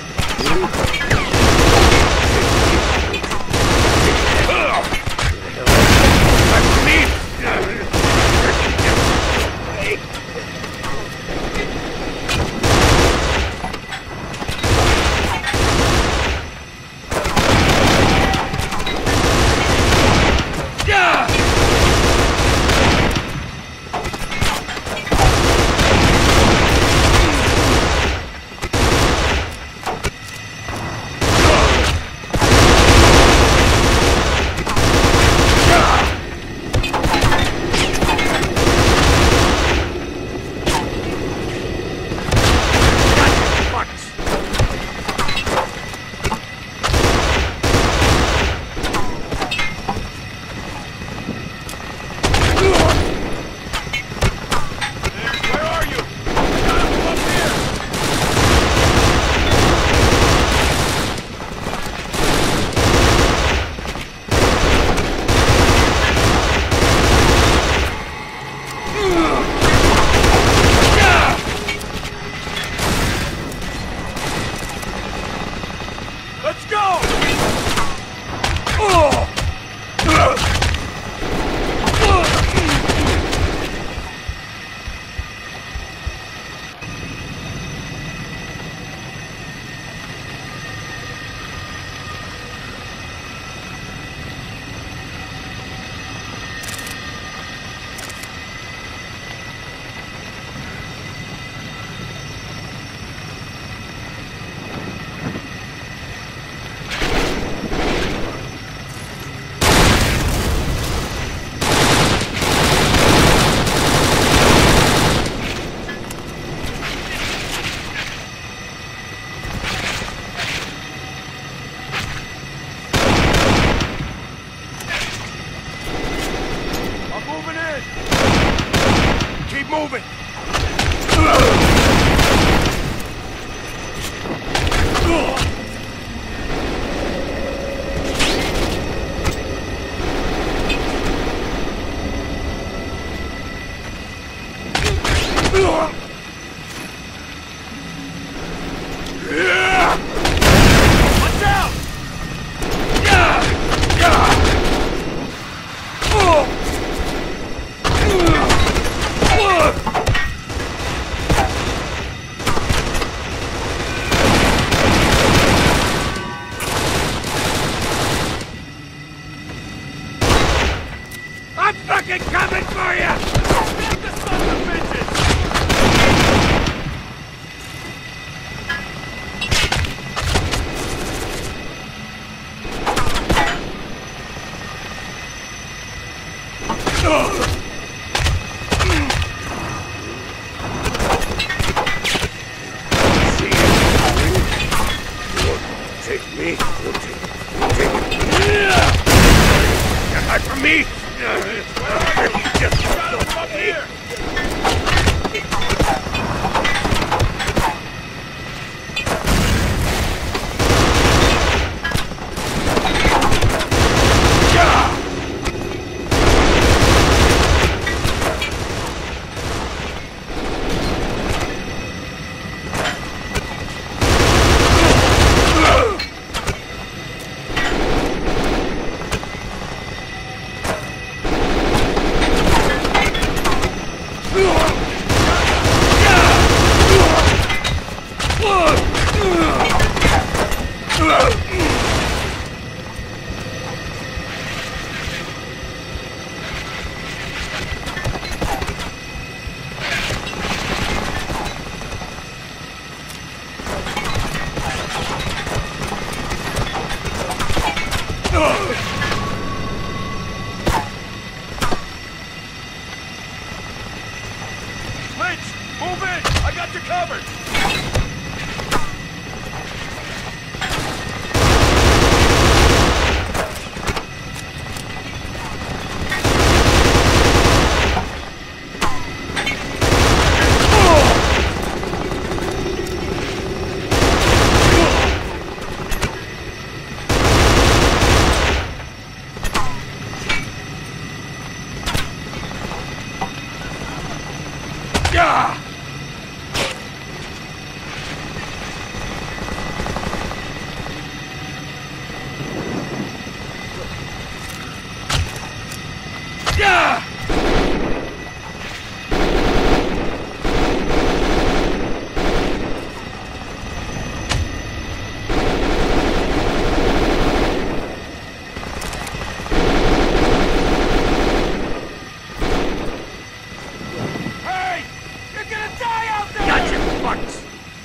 Speaker 1: fucks!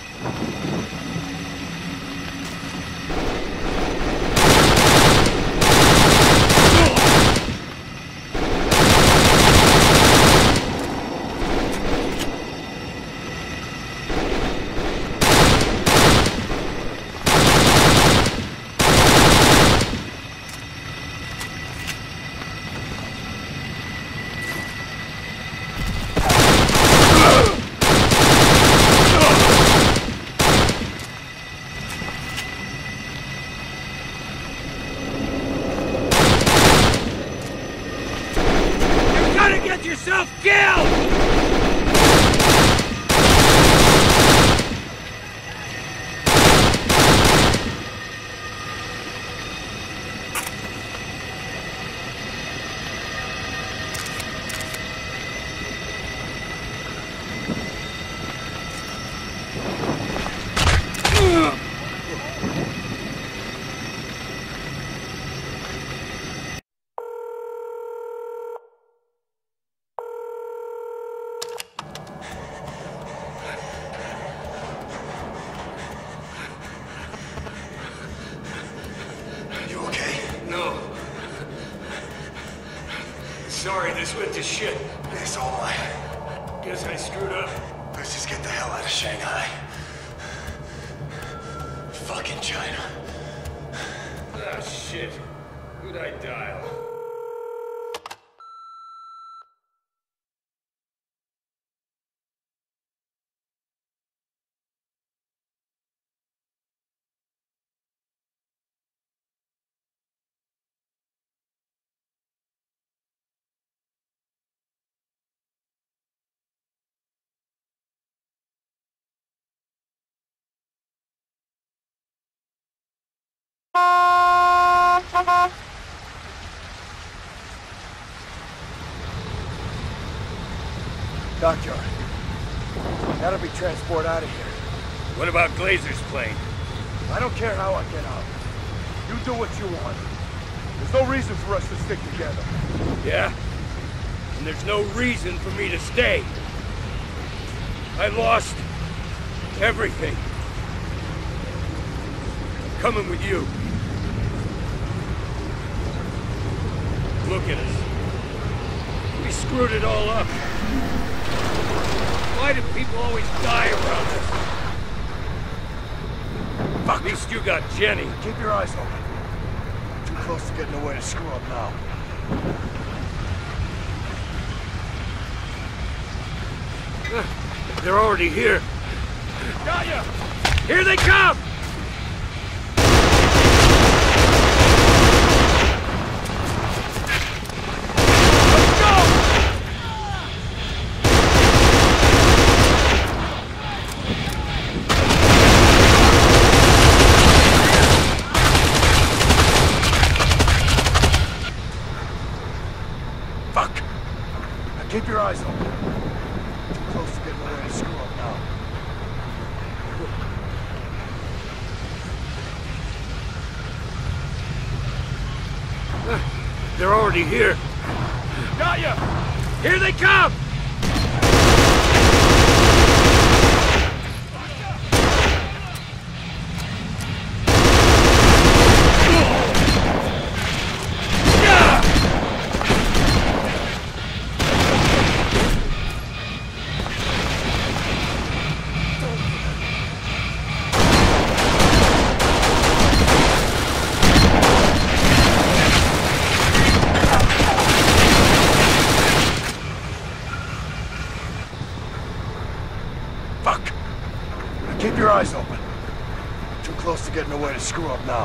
Speaker 1: Get yourself killed! Sorry, this went to shit.
Speaker 3: It's all right.
Speaker 1: Guess I screwed up.
Speaker 3: Let's just get the hell out of Shanghai. Fucking China.
Speaker 1: Ah, shit. Who'd I dial?
Speaker 6: Dockyard. Gotta be transport out of here.
Speaker 1: What about Glazer's plane?
Speaker 6: I don't care how I get out. You do what you want. There's no reason for us to stick together.
Speaker 1: Yeah? And there's no reason for me to stay. I lost everything. I'm coming with you. Look at us. We screwed it all up. Why do people always die around us? Fuck. At least you got Jenny.
Speaker 6: Keep your eyes open. Too close to getting away to screw up now.
Speaker 1: They're already here.
Speaker 6: Got ya!
Speaker 1: Here they come!
Speaker 6: Keep your eyes open. Too close to getting away to screw up now.
Speaker 1: They're already here.
Speaker 6: Got ya!
Speaker 1: Here they come!
Speaker 6: Keep your eyes open. Too close to getting away to screw up now.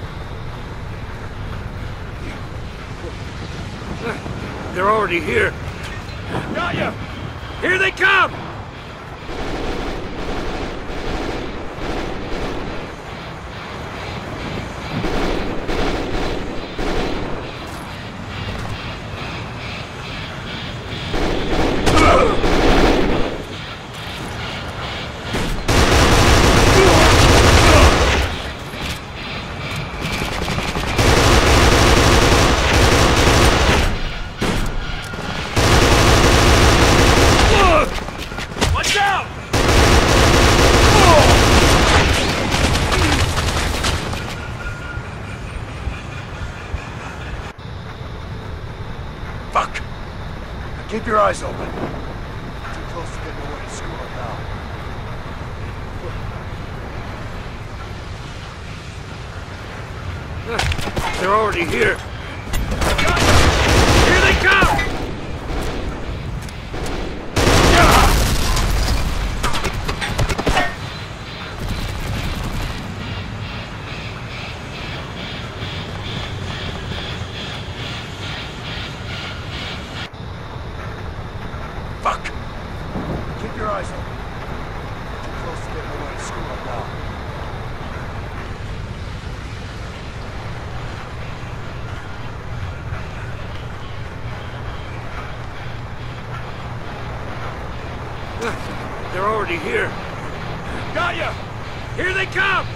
Speaker 1: They're already here.
Speaker 6: Got ya!
Speaker 1: Here they come!
Speaker 6: Keep your eyes open. Too close to getting away to screw up now.
Speaker 1: They're already here. Here they come!
Speaker 6: Fuck! Keep your eyes open. Too close to getting away to screw up now.
Speaker 1: They're already here.
Speaker 6: Got ya!
Speaker 1: Here they come!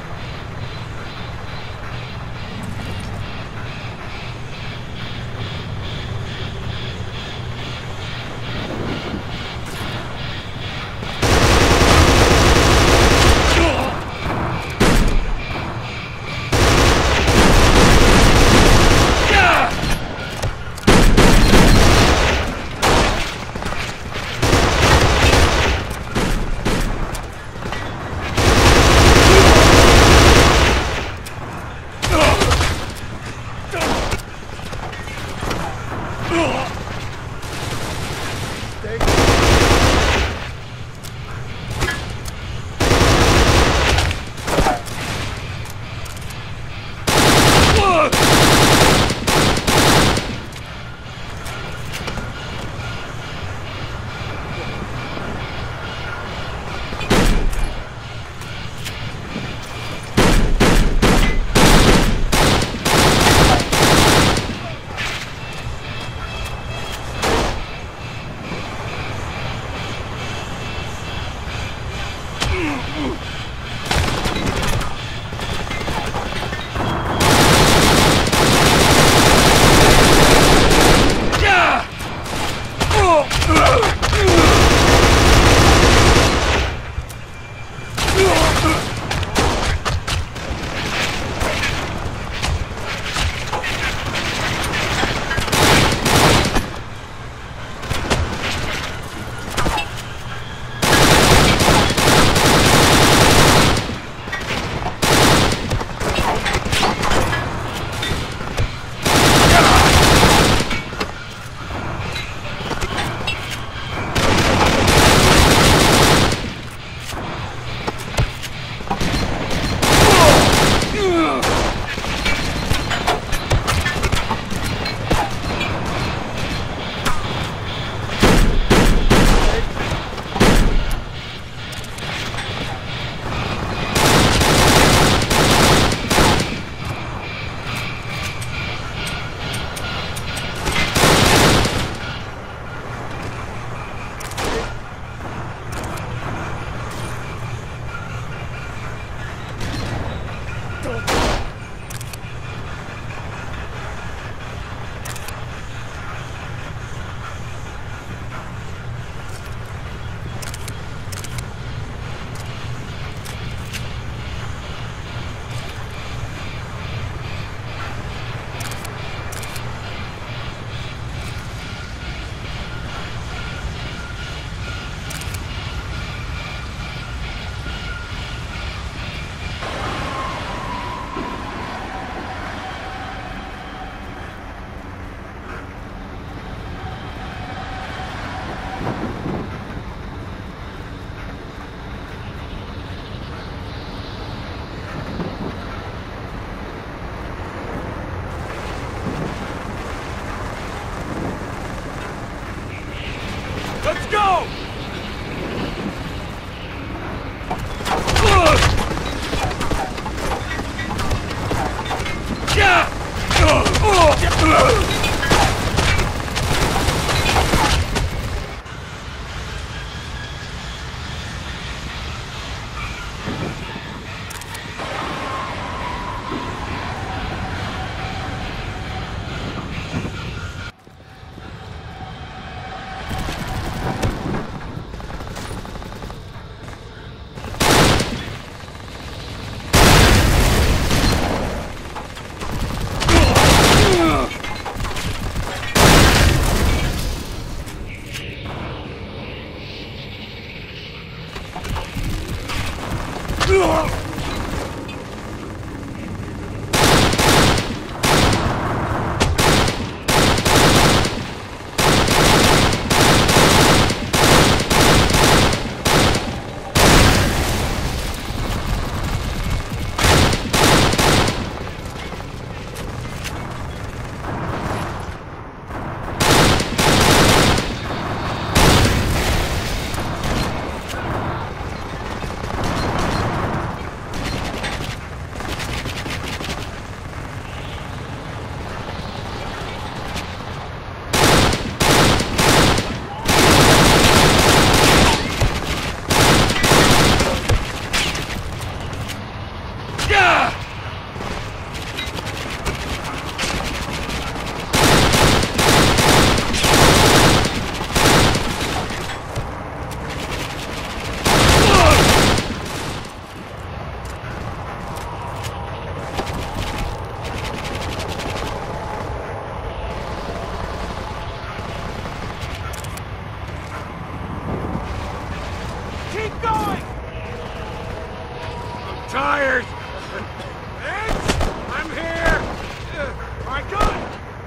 Speaker 1: Let's go! Tired! Vince! I'm here! Uh, my gun!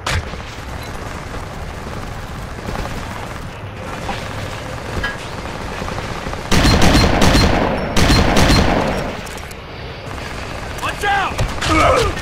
Speaker 1: Watch out!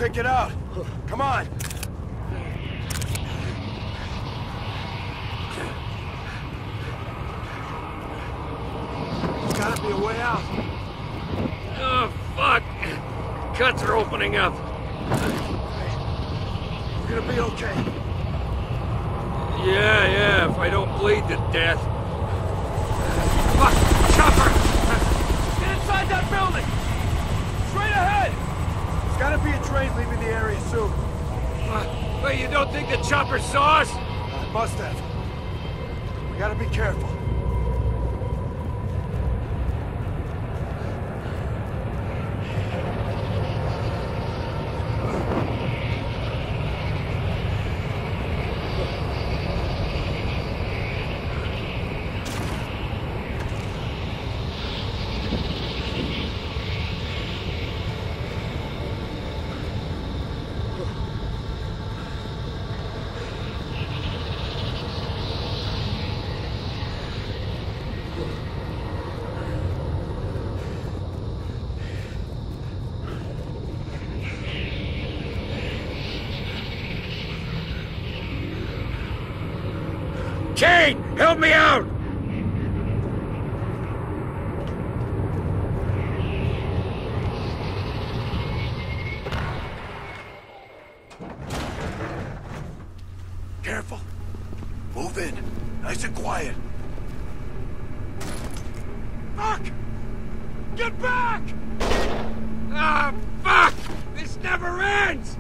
Speaker 3: take it out. Come on. There's gotta be a way out.
Speaker 1: Oh, fuck! Cuts are opening up.
Speaker 3: We're gonna be okay.
Speaker 1: Yeah, yeah, if I don't bleed to death. Fuck! Chopper!
Speaker 6: Get inside that building! Straight ahead!
Speaker 3: There's gotta be a train leaving the area soon.
Speaker 1: Uh, Wait, you don't think the chopper saw us?
Speaker 3: I must have. We gotta be careful.
Speaker 1: Kane, help me out!
Speaker 3: Careful. Move in. Nice and quiet.
Speaker 6: Fuck! Get back!
Speaker 1: Ah, fuck! This never ends!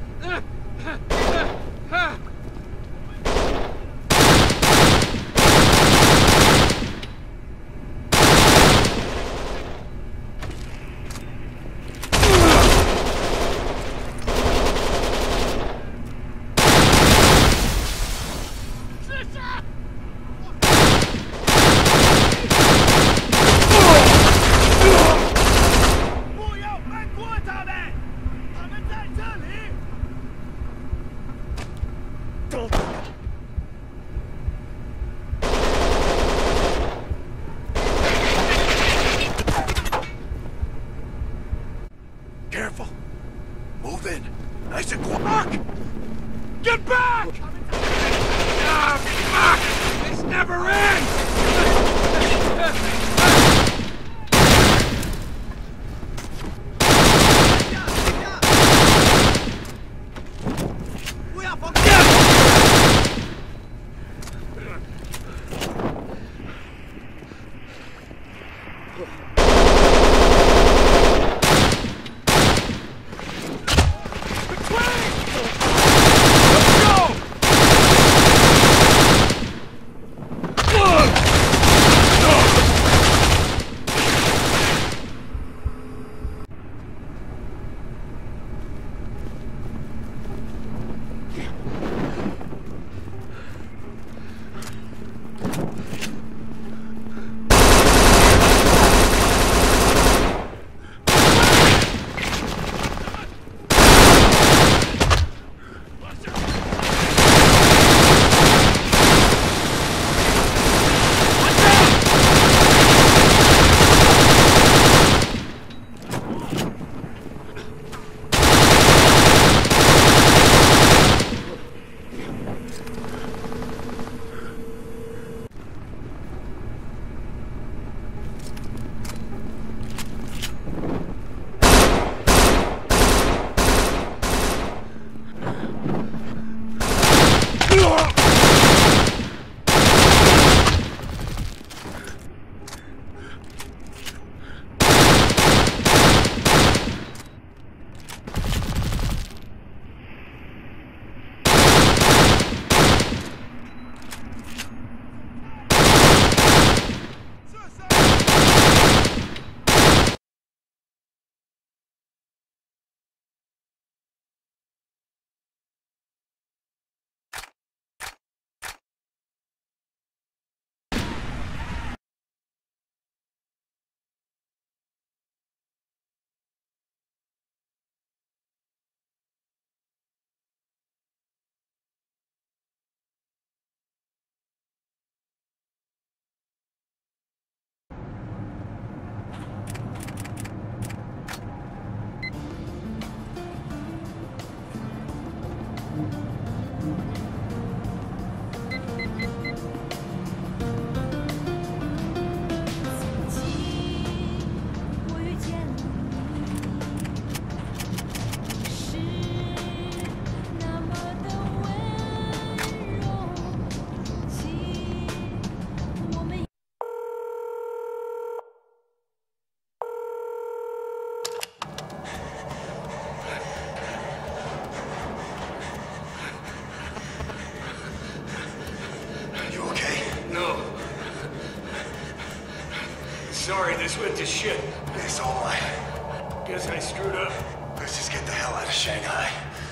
Speaker 1: sorry this went to shit.
Speaker 3: It's all right.
Speaker 1: Guess I screwed up.
Speaker 3: Let's just get the hell out of Shanghai.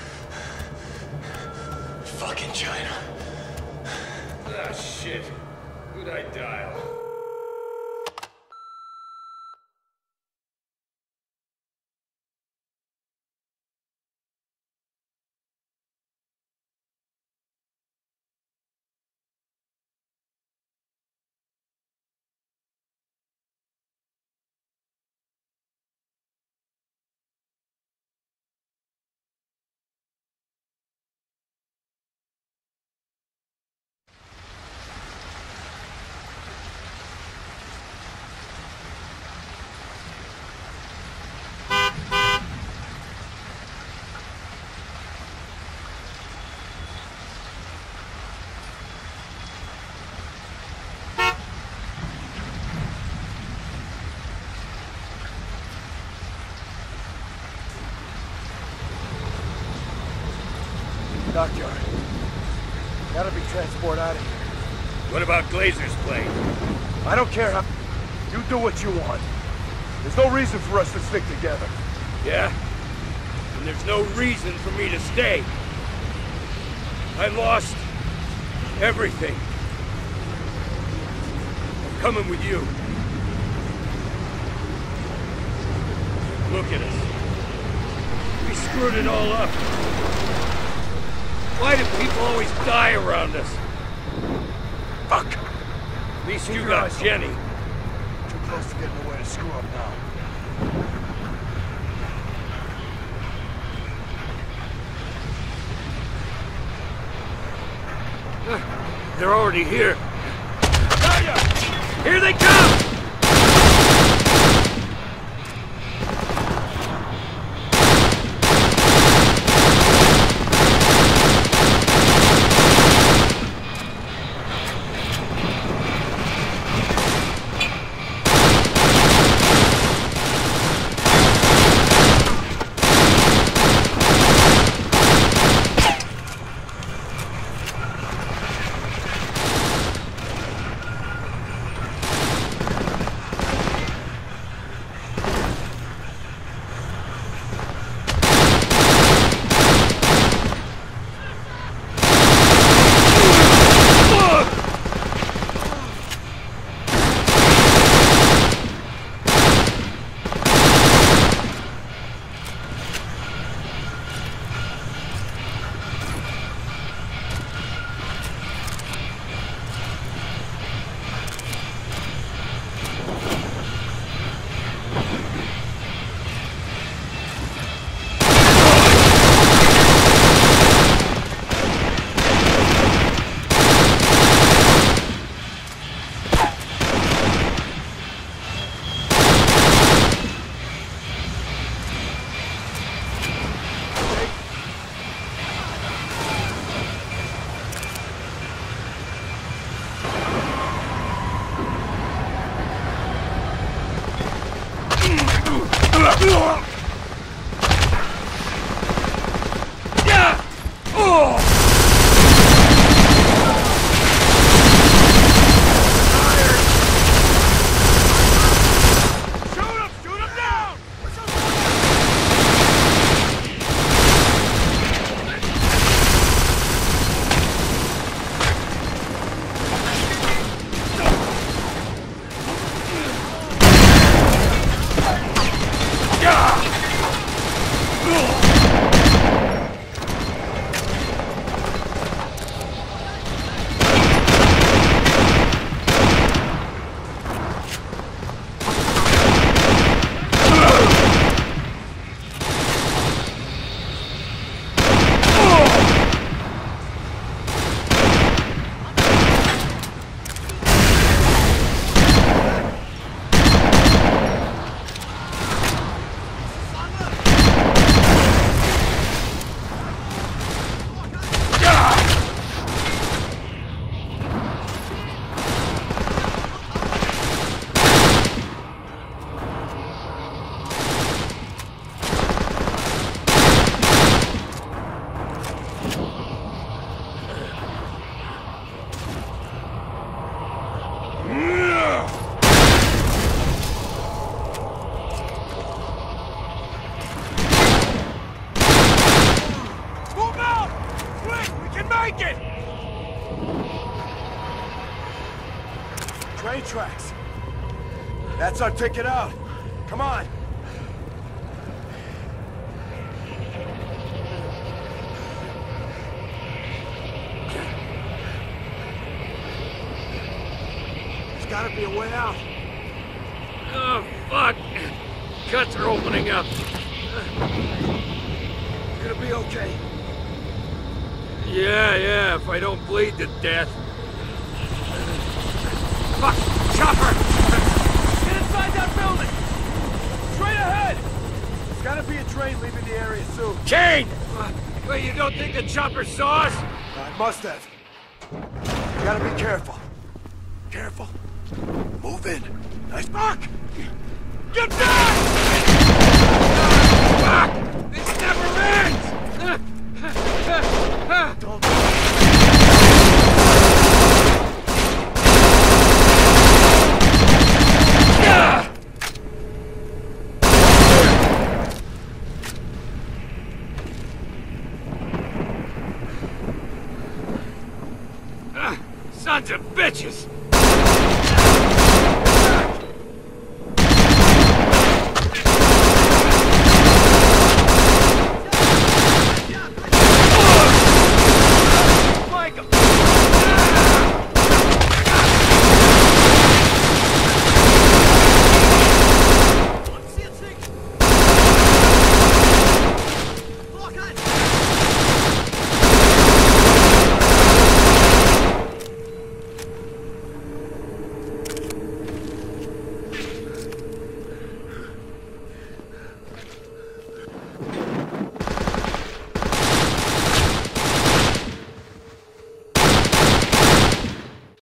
Speaker 3: Fucking China.
Speaker 1: Ah, shit. Who'd I dial?
Speaker 6: Dockyard. Gotta be transport out of here.
Speaker 1: What about Glazer's plane?
Speaker 6: I don't care how... You do what you want. There's no reason for us to stick together.
Speaker 1: Yeah? And there's no reason for me to stay. I lost everything. I'm coming with you. Look at us. We screwed it all up. Why do people always die around us?
Speaker 6: Fuck!
Speaker 1: At least
Speaker 6: Keep
Speaker 1: you
Speaker 6: your
Speaker 1: got
Speaker 6: eyes
Speaker 1: Jenny.
Speaker 6: open. Too close to getting away to screw up now.
Speaker 1: They're already here. Here they come!
Speaker 3: Train tracks. That's our ticket out. Come on. There's gotta be a way out.
Speaker 1: Oh, fuck! Cuts are opening up.
Speaker 3: You're gonna be okay.
Speaker 1: Yeah, yeah, if I don't bleed to death. Fuck! Chopper!
Speaker 3: Get inside that building! Straight ahead! There's gotta be a train leaving the area soon.
Speaker 1: Kane! Wait, you don't think the chopper saw us?
Speaker 3: I must have. You gotta be careful. Careful. Move in. Nice fuck! Get down!
Speaker 1: Fuck! This never ends!
Speaker 3: Don't...
Speaker 1: Sons of bitches!